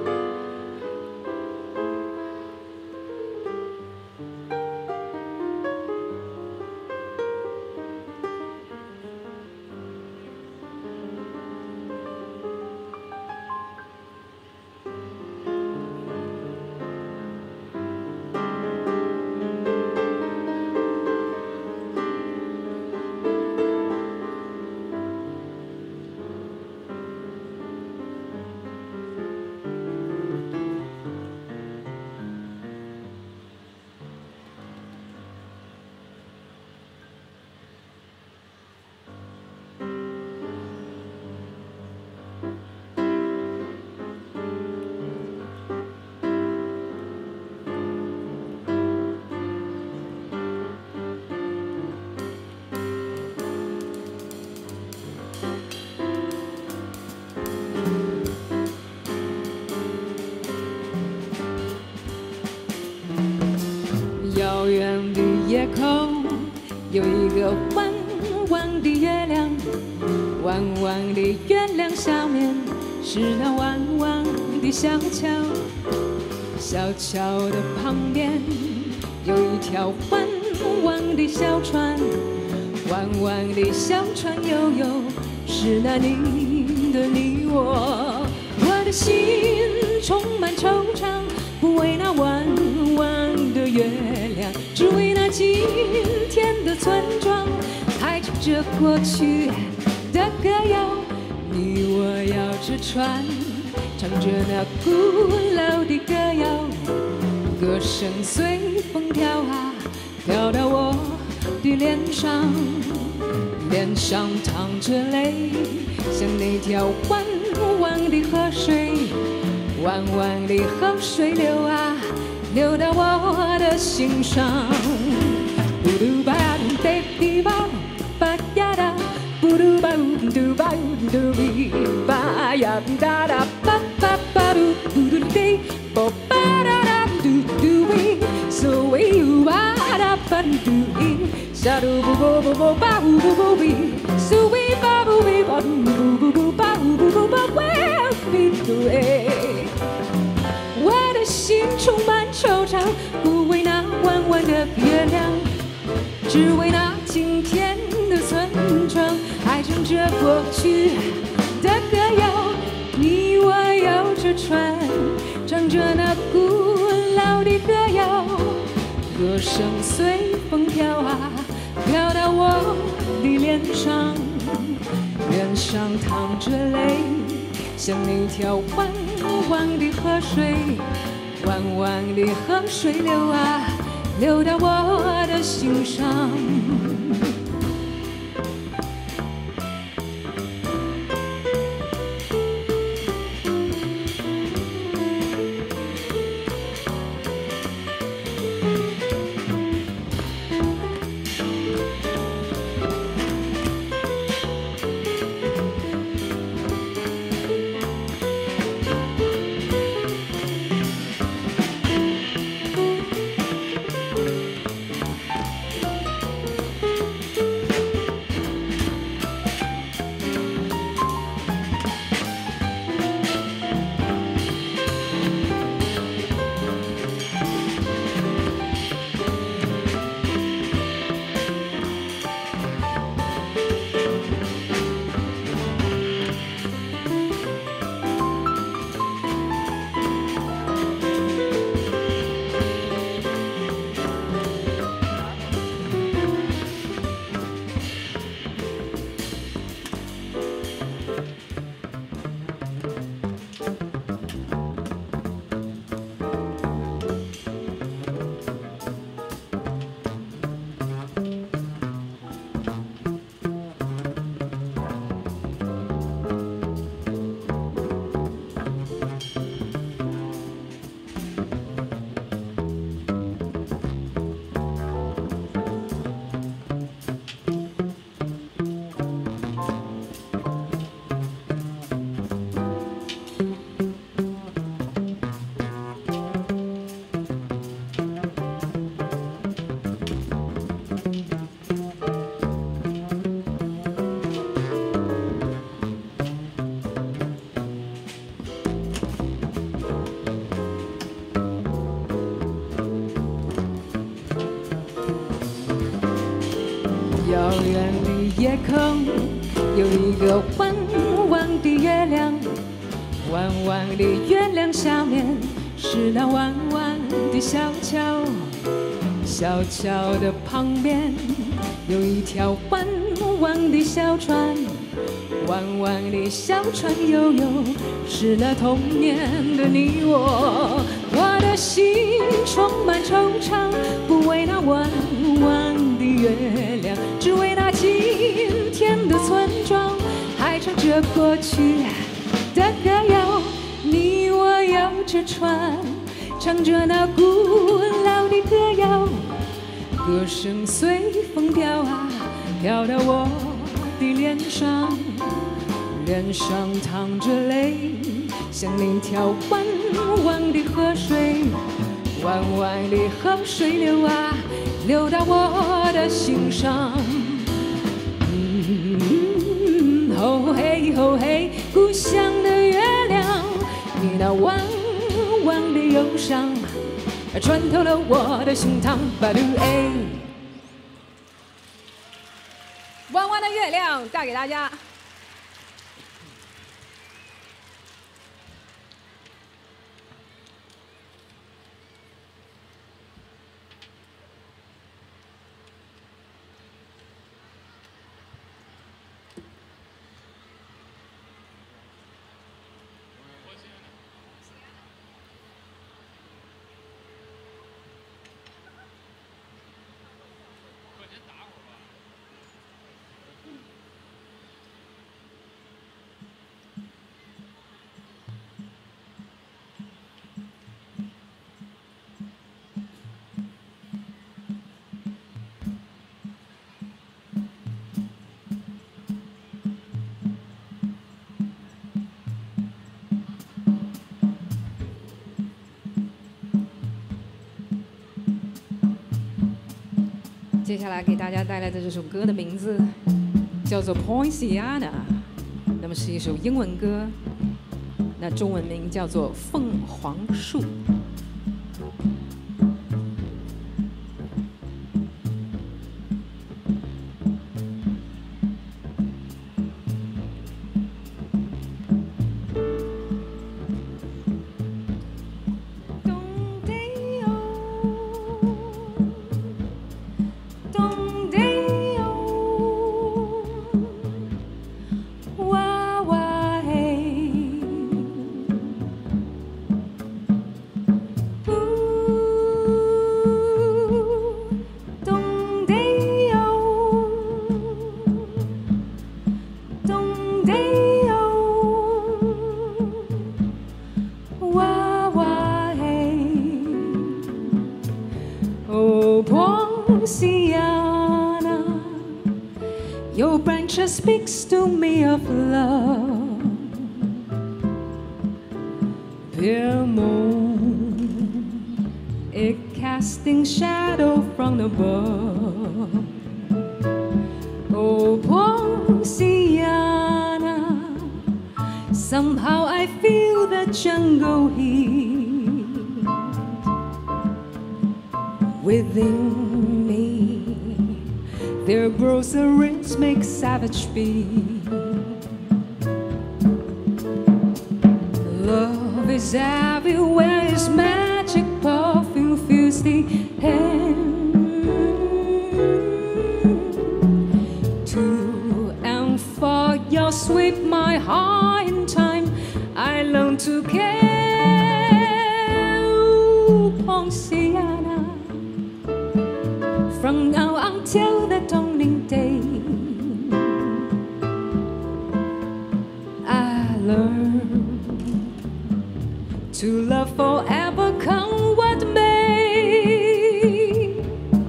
遥远的夜空有一个弯弯的月亮，弯弯的月亮下面是那弯弯的小桥，小桥的旁边有一条弯弯的小船，弯弯的小船悠悠是那你的你我，我的心充满惆怅，不为那弯弯的月亮，只为那今天的村庄，还唱着过去的歌谣。你我摇着船，唱着那古老的歌谣，歌声随风飘啊，飘到我的脸上，脸上淌着泪，像那条弯弯的河水，弯弯的河水流啊，流到我的心上。嘟嘟吧滴滴吧吧呀哒，嘟嘟吧嘟吧嘟比吧呀哒哒吧吧吧嘟嘟嘟滴，吧吧哒哒嘟嘟比，so we you ba da ba do e， sa do bu bu bu bu ba bu bu bu bi， so we ba bu bi ba bu bu bu ba bu bu bu ba well be do e。我的心充满惆怅，不为那弯弯的月亮，只为那今天的村庄，还唱着过去的歌谣。你我摇着船，唱着那古老的歌谣，歌声随风飘啊，飘到我的脸上，脸上淌着泪，像那条弯弯的河水，弯弯的河水流啊，流到我的心上。 远的夜空有一个弯弯的月亮，弯弯的月亮下面是那弯弯的小桥，小桥的旁边有一条弯弯的小船，弯弯的小船悠悠是那童年的你我。我的心充满惆怅，不为那弯弯的月亮，只为那今天的村庄还唱着过去的歌谣。你我摇着船，唱着那古老的歌谣，歌声随风飘啊，飘到我的脸上，脸上淌着泪，像那条弯弯的河水，弯弯的河水流啊，流到我的心上。吼嘿吼嘿，故乡的月亮，你那弯弯的忧伤，穿透了我的胸膛。巴鲁哎，弯弯的月亮带给大家。接下来给大家带来的这首歌的名字叫做《Poinciana》，那么是一首英文歌，那中文名叫做《凤凰树》。Your branches speaks to me of love. Pale moon, it casting shadow from above. Oh, Poinciana, somehow I feel the jungle heat within me. There grows a rhythmic savage beat. Love is everywhere, its magic perfume fills the air. To and for your sweep my heart in time, I learn to care. Ooh, Poinciana, from now until the dawning day, I learn to love forever, come what may.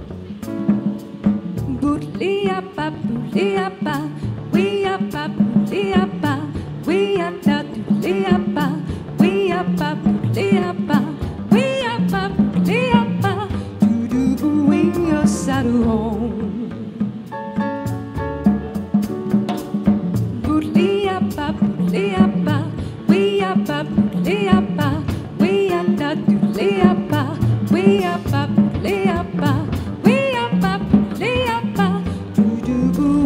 Bootliapa, bootliapa, weapa, bootliapa, weapa, bootliapa, weapa, bootliapa, weapa, bootliapa. Do bring your saddle home. Bootliapa, bootliapa, weapa, bootliapa, weapa, bootliapa, weapa, bootliapa, weapa, bootliapa. Do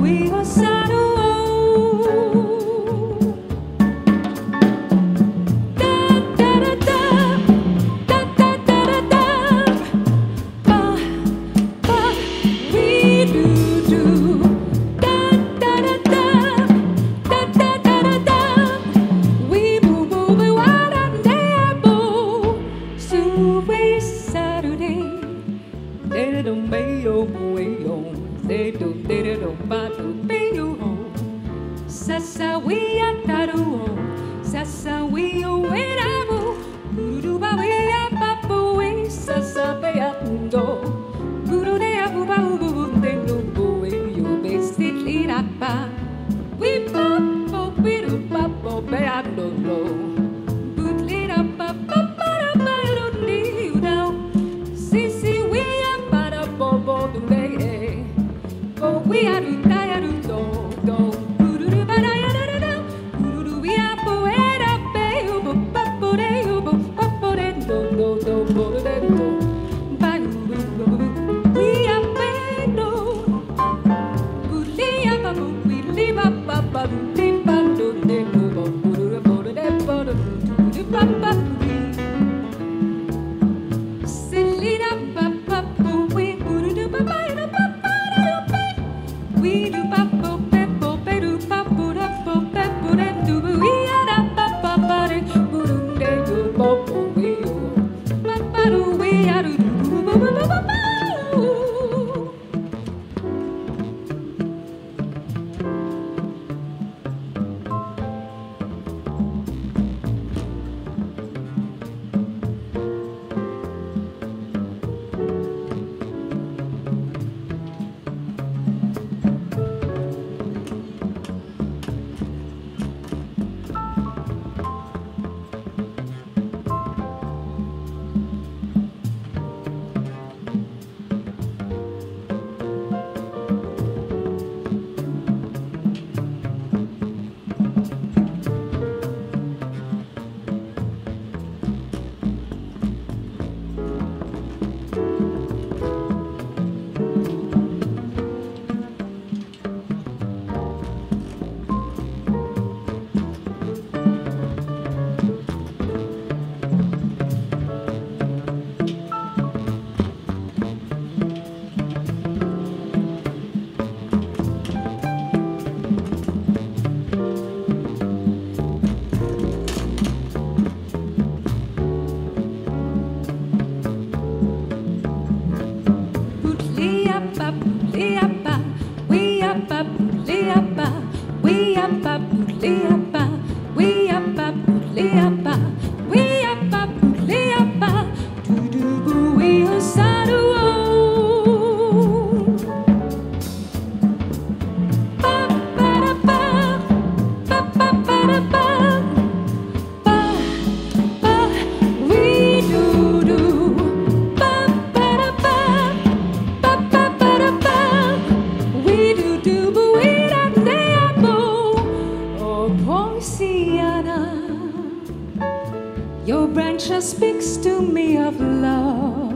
adventure speaks to me of love.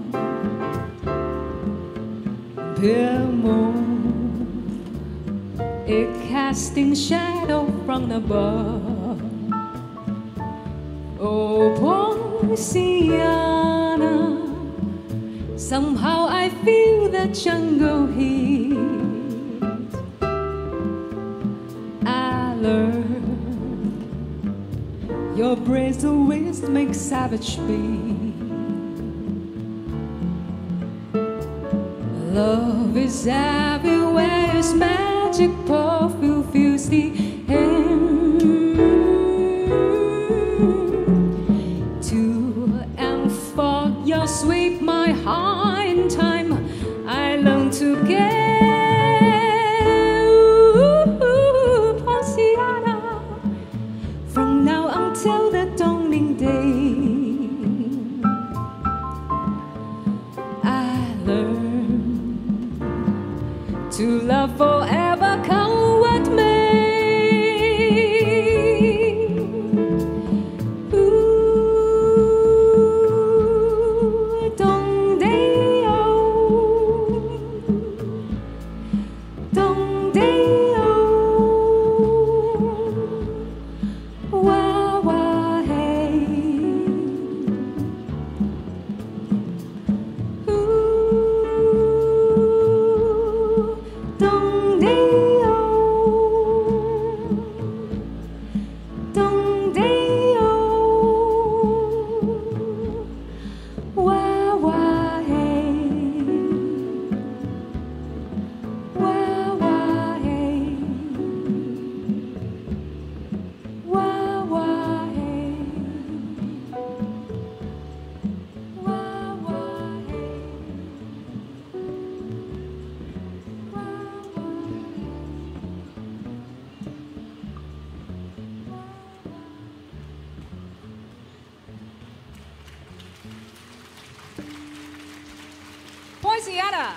Pale moon, a casting shadow from above. Oh, Poinciana, somehow I feel the jungle heat. I learned your brazen wrist makes savage beat. Love is everywhere, its magic perfume fills the air. To and for your sweep my heart in time, I learn to get. Poinciana, from now until the dawning day, I learn to love forever, come what may. Ooh, Dong-day-o, Dong-day-o, wah-wah-hey. Ooh, Dong-day-o, Dong-day-o, wah-wah-hey, wah-wah-hey, wah-wah-hey, Poinciana。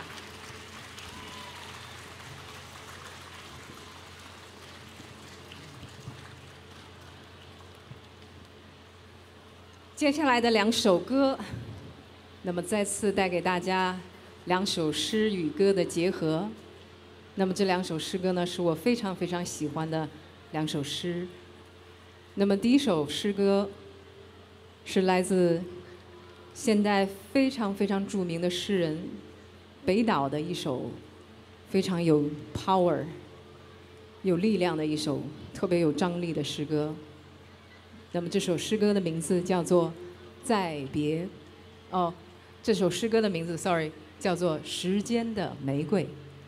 接下来的2首歌，那么再次带给大家2首诗与歌的结合。那么这2首诗歌呢，是我非常非常喜欢的2首诗。那么第一首诗歌是来自现代非常非常著名的诗人北岛的一首非常有 power、有力量的一首特别有张力的诗歌。那么这首诗歌的名字叫做《再别》。哦，这首诗歌的名字 ，sorry， 叫做《时间的玫瑰》。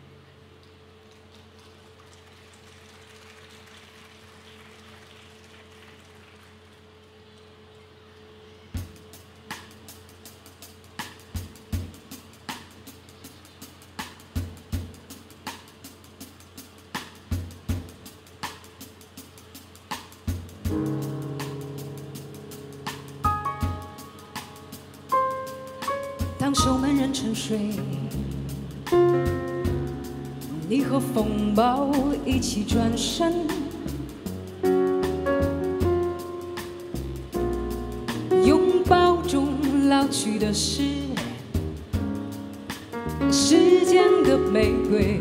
当守门人沉睡，你和风暴一起转身，拥抱中老去的是时间的玫瑰。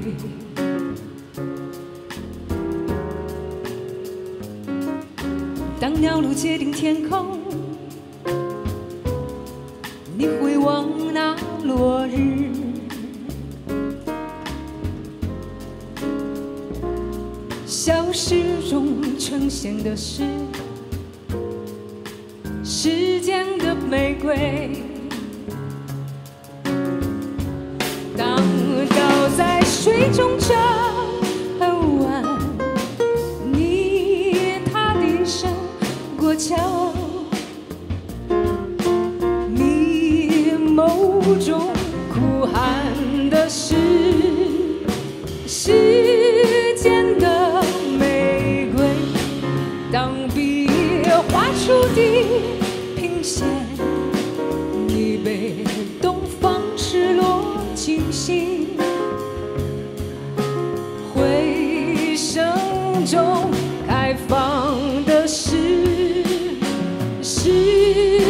当鸟路接近天空，你回望那落日，消失中呈现的是时间的玫瑰。当倒在水中这晚，你踏地上过桥。眸中哭喊的是时间的玫瑰。当笔画出地平线，你被东方失落惊醒，回声中开放的是时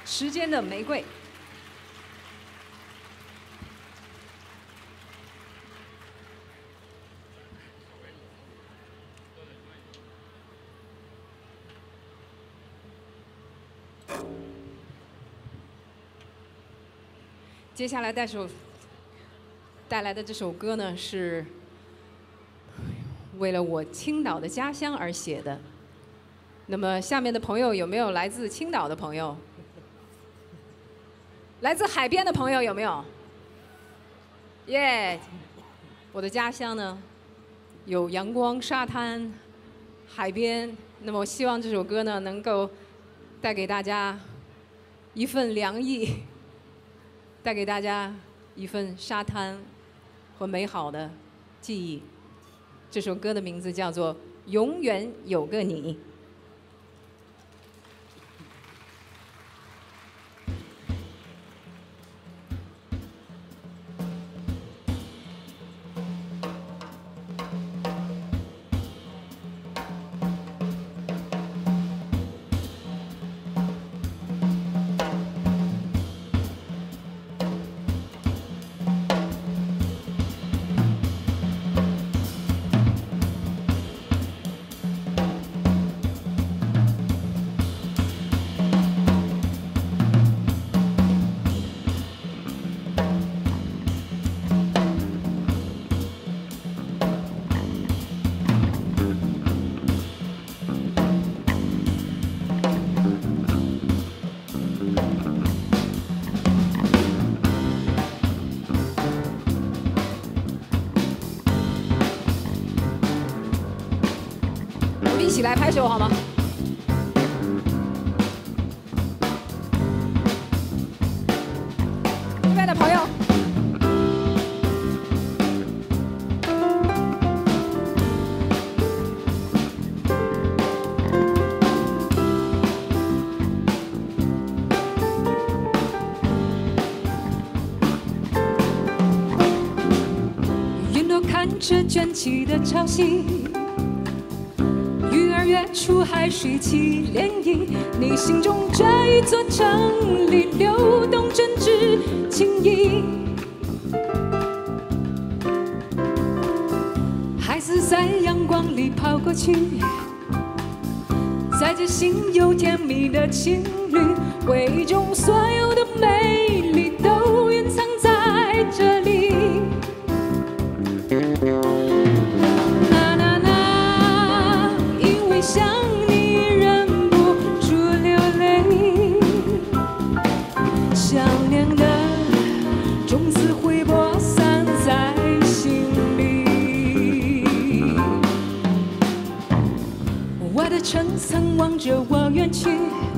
时间的玫瑰。接下来带来的这首歌呢，是为了我青岛的家乡而写的。那么下面的朋友有没有来自青岛的朋友？来自海边的朋友有没有？耶！我的家乡呢，有阳光、沙滩、海边。那么我希望这首歌呢，能够带给大家一份凉意。带给大家一份沙滩和美好的记忆。这首歌的名字叫做《永远有个你》。一起来拍手好吗？这边的朋友， 云朵看着卷起的潮汐。鱼儿跃出海水起涟漪，你心中这一座城里流动真挚情谊。孩子在阳光里跑过去，在这心有甜蜜的情侣，回忆中所有的美丽都蕴藏在这里。想你忍不住流泪，想念的种子会播散在心里。我的城曾望着我远去，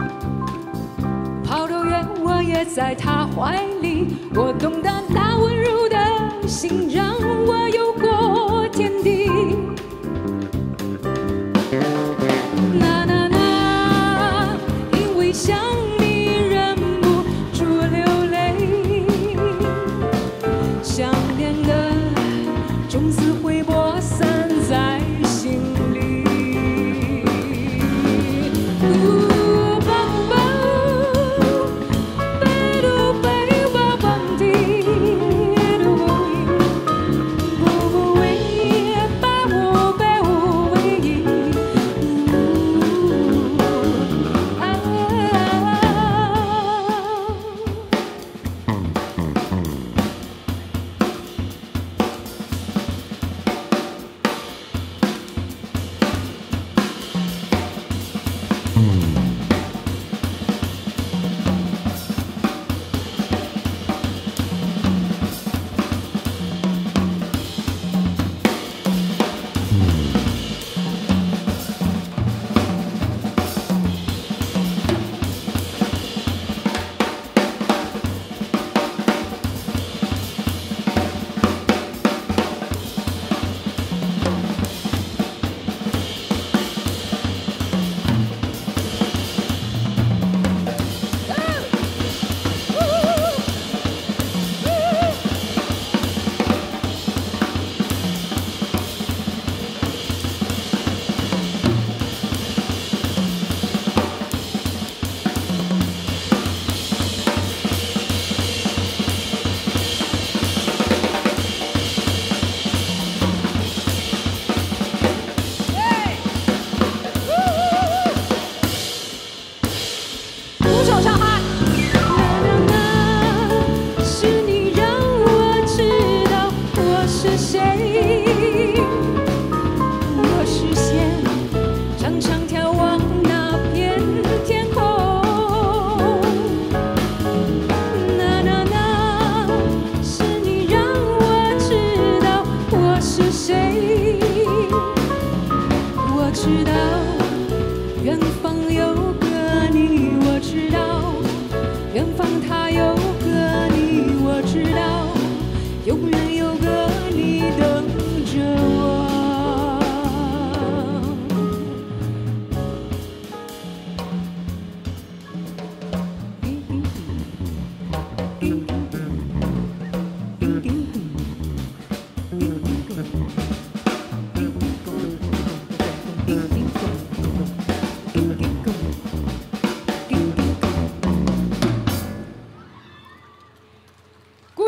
跑得远我也在他怀里。我懂得那温柔的心让我有过天地。想你忍不住流泪，想念的种子会播散在心里。把我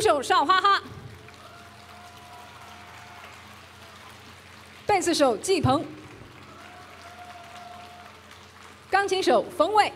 手邵哈哈，贝斯手季鹏，钢琴手冯伟。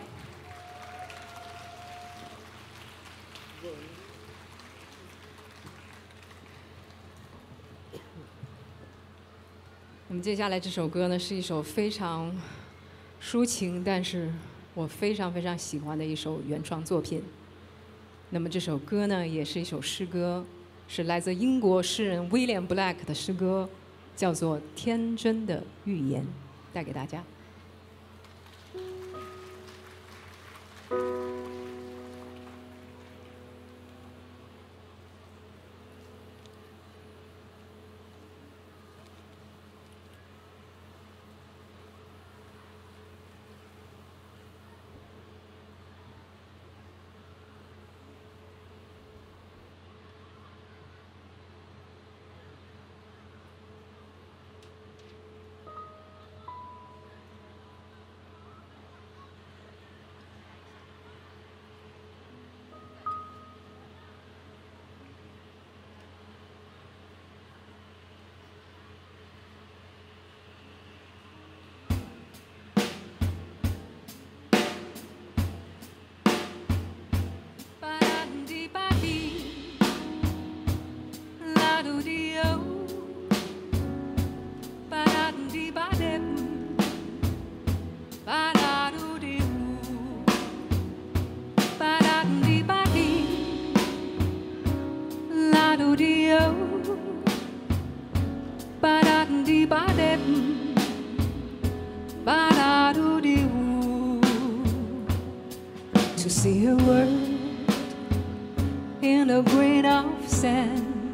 那么接下来这首歌呢，是一首非常抒情，但是我非常非常喜欢的一首原创作品。那么这首歌呢，也是一首诗歌，是来自英国诗人 William Black 的诗歌，叫做《天真的预言》，带给大家。To see a world in a grain of sand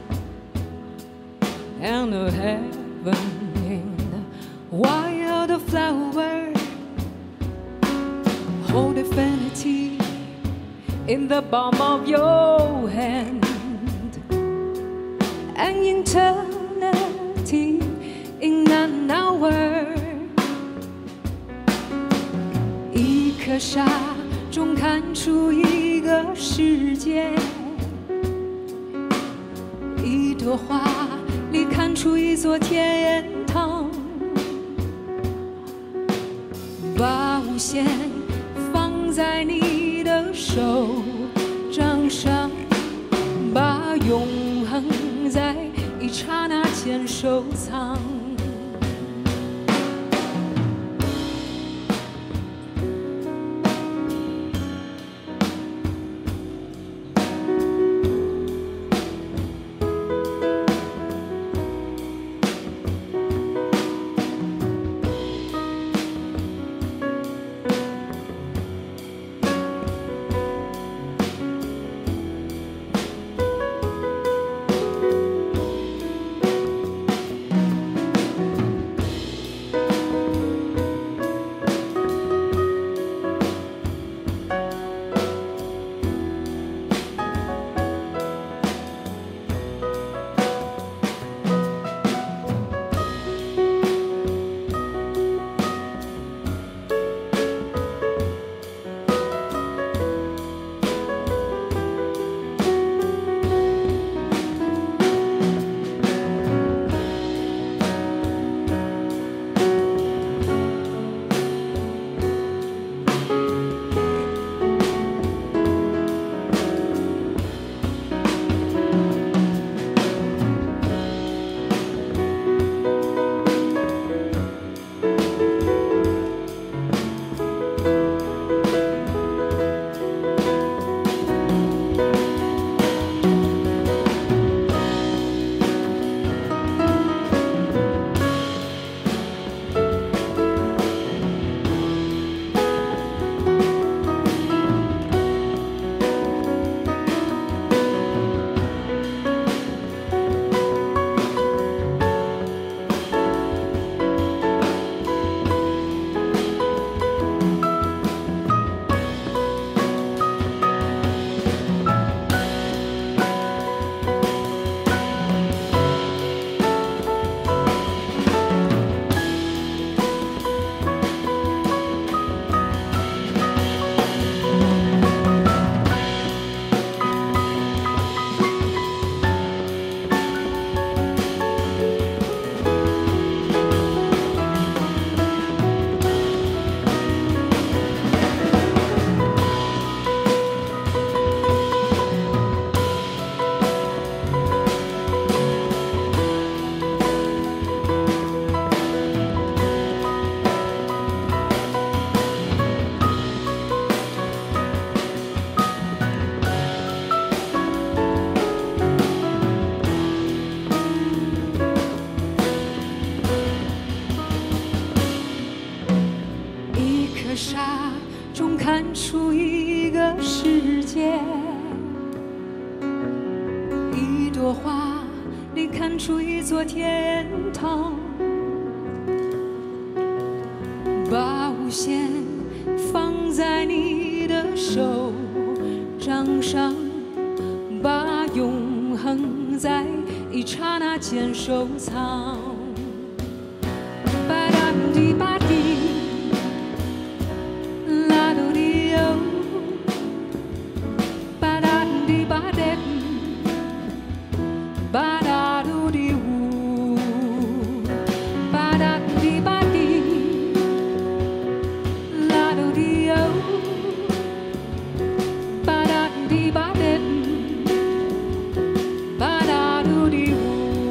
and a heaven in a wildflower. Hold infinity in the palm of your hand and eternity in an hour. 一颗沙中看出一个世界，一朵花里看出一座天堂，把无限放在你的手掌上，把永恒在一刹那间收藏。 变出一座天堂，把无限放在你的手掌上，把永恒在一刹那间收藏。巴达滴巴滴，啦哆滴哟，巴达滴巴滴，巴达嘟滴呜，巴达滴巴滴，啦哆滴哟，巴达滴巴滴，巴达嘟滴呜。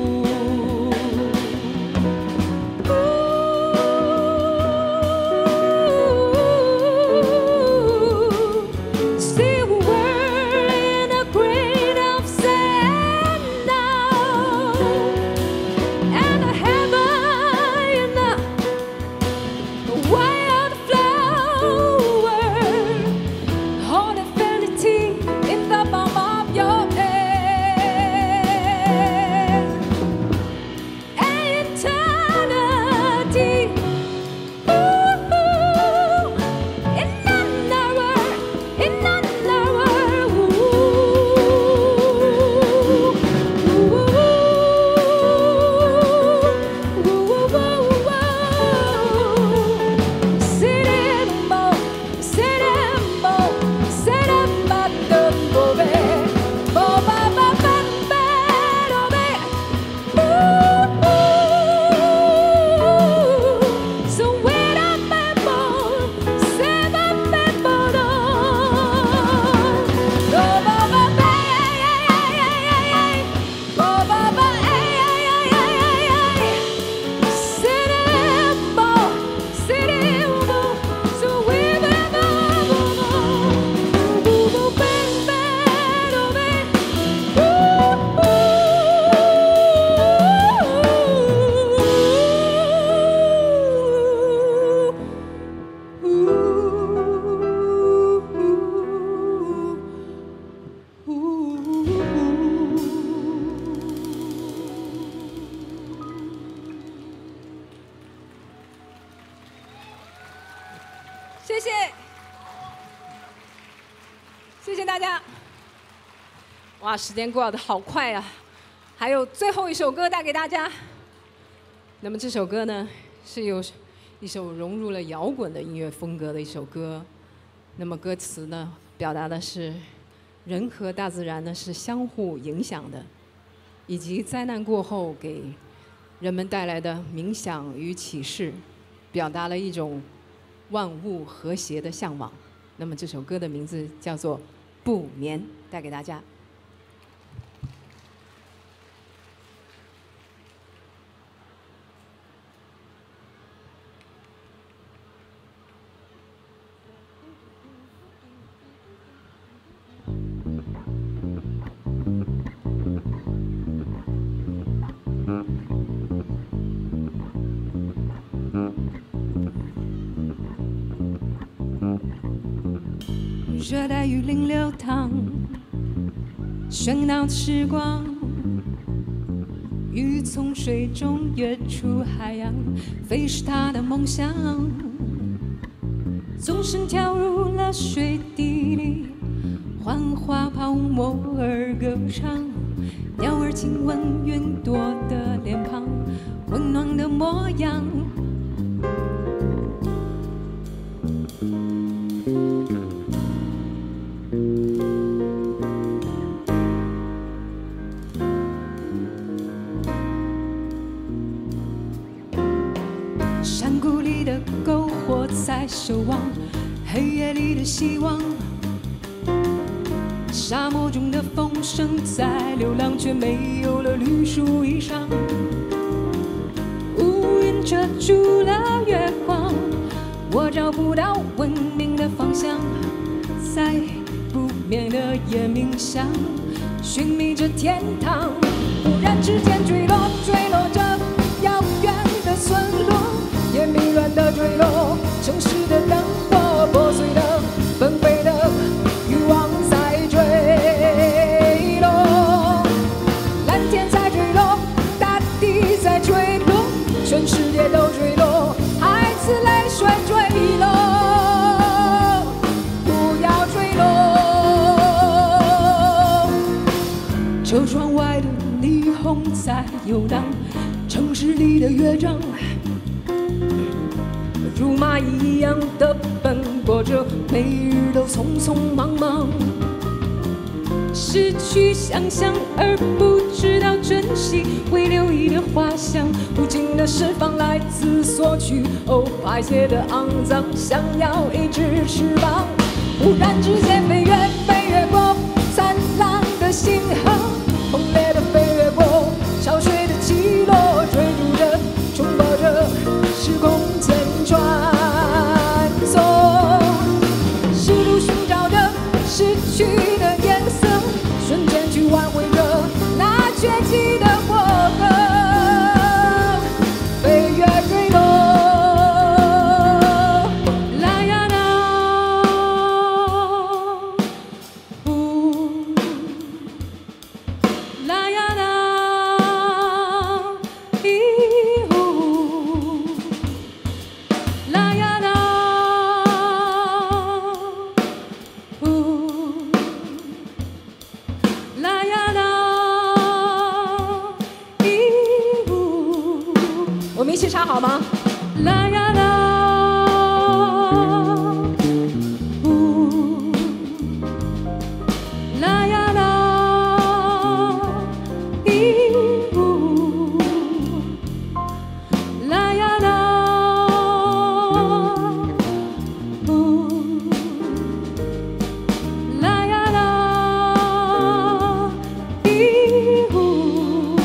谢谢，谢谢大家。哇，时间过得好快啊！还有最后一首歌带给大家。那么这首歌呢，是有一首融入了摇滚的音乐风格的一首歌。那么歌词呢，表达的是人和大自然呢是相互影响的，以及灾难过后给人们带来的冥想与启示，表达了一种万物和谐的向往。那么这首歌的名字叫做《不眠》，带给大家。热带雨林流淌，喧闹的时光，鱼从水中跃出海洋，飞是他的梦想。纵身跳入了水底里，幻化泡沫而歌唱。鸟儿亲吻云朵的脸庞，温暖的模样。山谷里的篝火在守望，黑夜里的希望。沙漠中的风声在流浪，却没有了绿树衣裳。乌云遮住了月光，我找不到文明的方向，在不眠的夜冥想，寻觅着天堂。忽然之间坠落，坠落着遥远的村落，也迷乱的坠落，城市的灯火破碎的，纷飞的欲望在坠落，蓝天在坠落， 车窗外的霓虹在游荡，城市里的乐章，如蚂蚁一样的奔波着，每日都匆匆忙忙。失去想象而不知道珍惜，会留意的花香，无尽的释放来自索取，排泄的肮脏，想要一只翅膀，忽然之间飞越过灿烂的星河，猛烈的飞越过潮水的起落，追逐着，冲破着时空间穿梭，试图寻找着失去的颜色，瞬间去挽回着那绝迹的过客，飞跃坠落。啦呀啦，啦呀啦，咦呜，啦呀啦，啦呀啦，咦呜，我们一起唱好吗？啦呀啦，啦呀啦，咦呜，啦呀啦，啦呀啦，咦呜，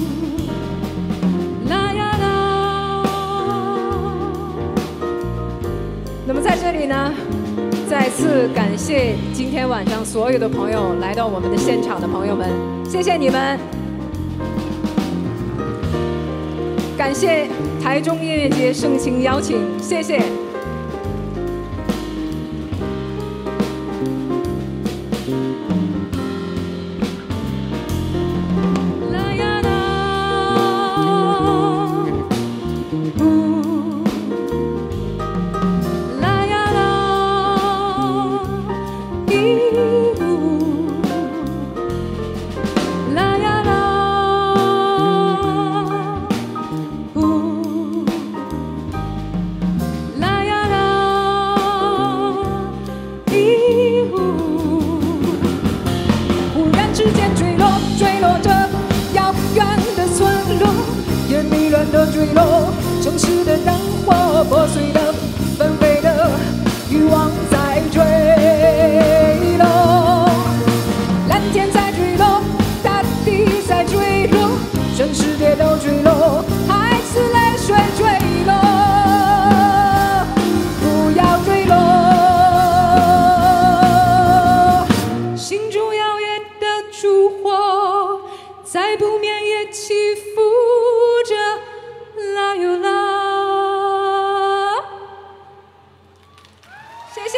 啦呀啦。那么在这里呢，再次感谢今天晚上所有的朋友来到我们的现场的朋友们，谢谢你们。感谢台中音乐节盛情邀请，谢谢。啦呀啦，啦呀啦，咦呜，啦呀啦，啦呀啦，咦呜，忽然之间坠落着遥远的村落，也迷乱的坠落，城市的灯火破碎的纷飞的欲望在坠落，蓝天在坠落，大地在坠落，全世界都坠落，孩子泪水坠落，不要坠落，心中遥远的烛火在不眠也起伏着，啦哟啦。谢谢，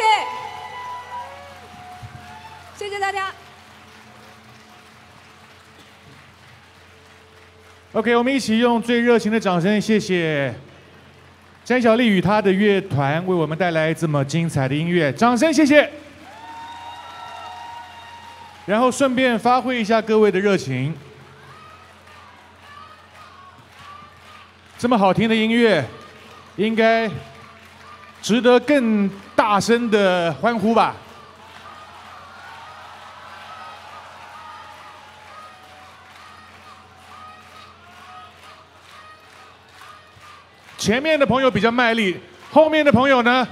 谢谢大家。 OK， 我们一起用最热情的掌声，谢谢詹小丽与她的乐团为我们带来这么精彩的音乐，掌声谢谢。然后顺便发挥一下各位的热情，这么好听的音乐，应该值得更大声的欢呼吧。前面的朋友比较卖力，后面的朋友呢？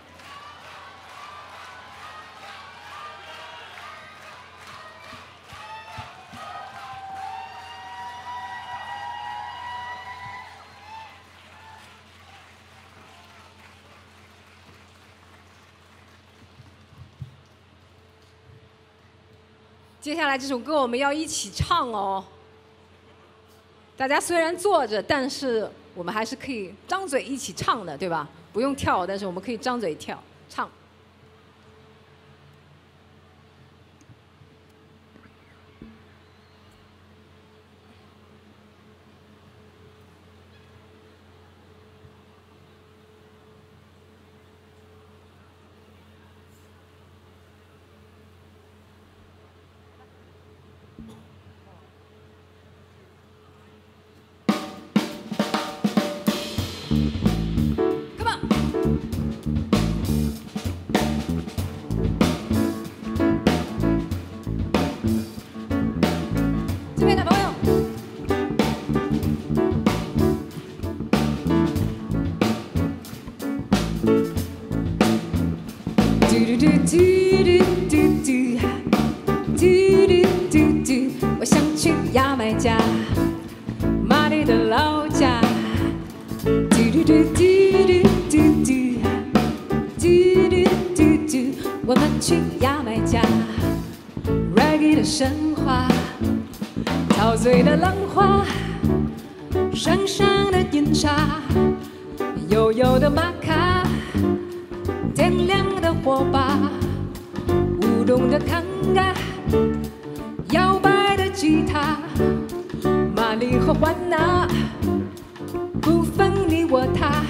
接下来这首歌我们要一起唱哦。大家虽然坐着，但是我们还是可以张嘴一起唱的，对吧？不用跳，但是我们可以张嘴跳唱。 家 ，Reggae 的神话，陶醉的浪花，山上的烟沙，悠悠的玛卡，点亮的火把，舞动的康嘎，摇摆的吉他，玛丽和欢娜，不分你我他。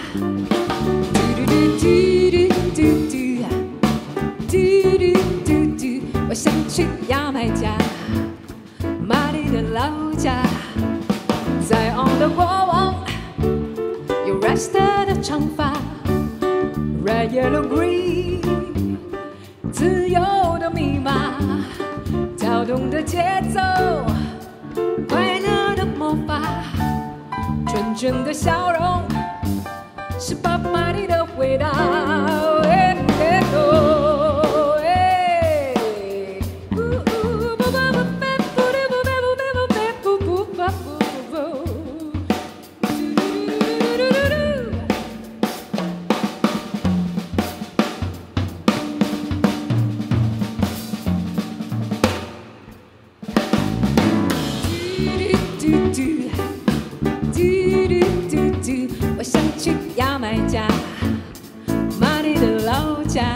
我想去牙买加，玛丽的老家，在 on 的国王，有 Rasta 的长发 ，Red Yellow Green， 自由的密码，跳动的节奏，快乐的魔法，纯真的笑容，是爸爸你的回答。我想去牙买加，玛丽的老家。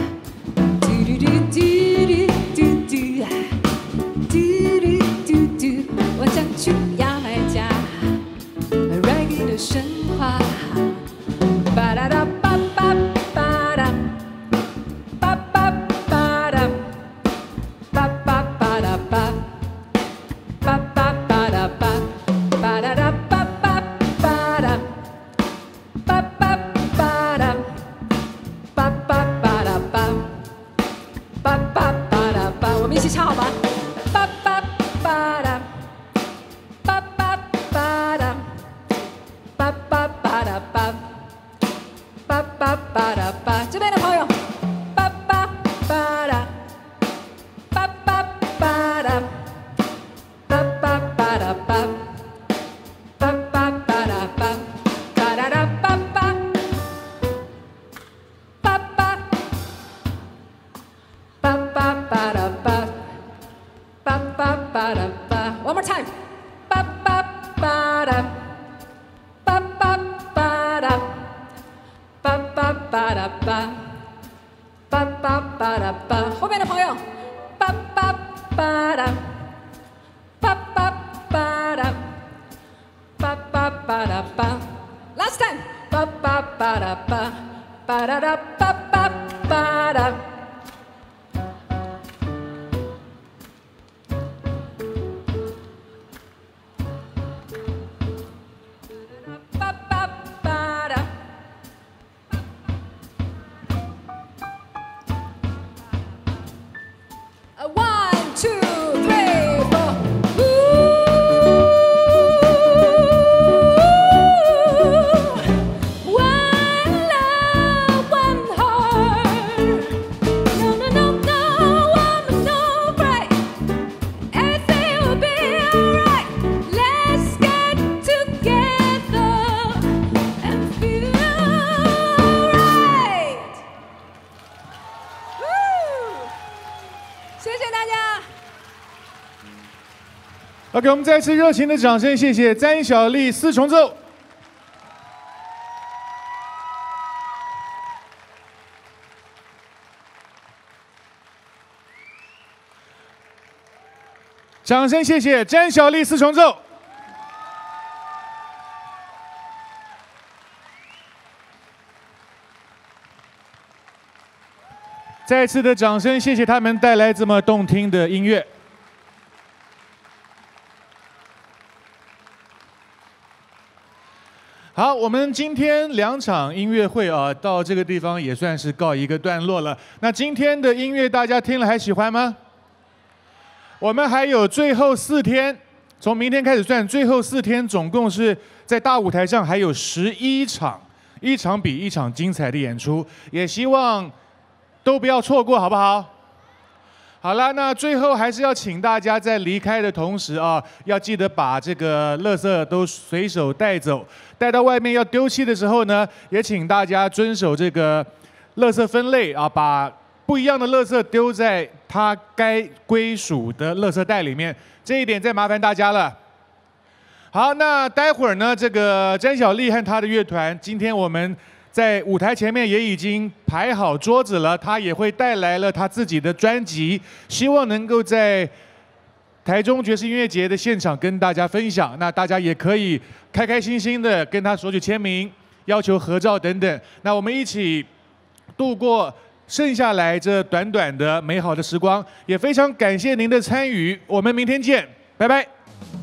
我想去牙买加 ，Reggae 的神话。巴啦啦巴巴巴啦，巴巴巴啦，巴巴巴啦巴，巴巴巴啦巴，巴啦啦巴巴巴啦。巴巴巴啦，巴巴巴啦巴，巴巴巴啦巴，我们一起唱好吗？巴巴巴啦，巴巴巴啦，巴巴巴啦巴，巴巴巴啦巴，这边的朋友，巴巴巴啦，巴巴巴啦，巴巴巴啦巴，巴巴巴啦巴，巴啦啦巴。One more time. Ba ba ba da, ba ba ba da, ba ba ba da ba, ba ba ba da ba。后面的朋友 ，ba ba ba da, ba ba ba da, ba ba ba da ba。Last time. Ba ba ba da ba, ba da da ba ba ba da。 OK， 我们再次热情的掌声，谢谢詹小丽四重奏。掌声谢谢詹小丽四重奏。再次的掌声，谢谢他们带来这么动听的音乐。好，我们今天2场音乐会啊，到这个地方也算是告一个段落了。那今天的音乐大家听了还喜欢吗？我们还有最后4天，从明天开始算，最后4天总共是在大舞台上还有11场，一场比一场精彩的演出，也希望都不要错过，好不好？好了，那最后还是要请大家在离开的同时啊，要记得把这个垃圾都随手带走，带到外面要丢弃的时候呢，也请大家遵守这个垃圾分类啊，把不一样的垃圾丢在它该归属的垃圾袋里面。这一点再麻烦大家了。好，那待会儿呢，这个詹小丽和她的乐团，今天我们在舞台前面也已经排好桌子了，她也会带来了她自己的专辑，希望能够在台中爵士音乐节的现场跟大家分享。那大家也可以开开心心的跟她索取签名，要求合照等等。那我们一起度过剩下来这短短的美好的时光，也非常感谢您的参与，我们明天见，拜拜。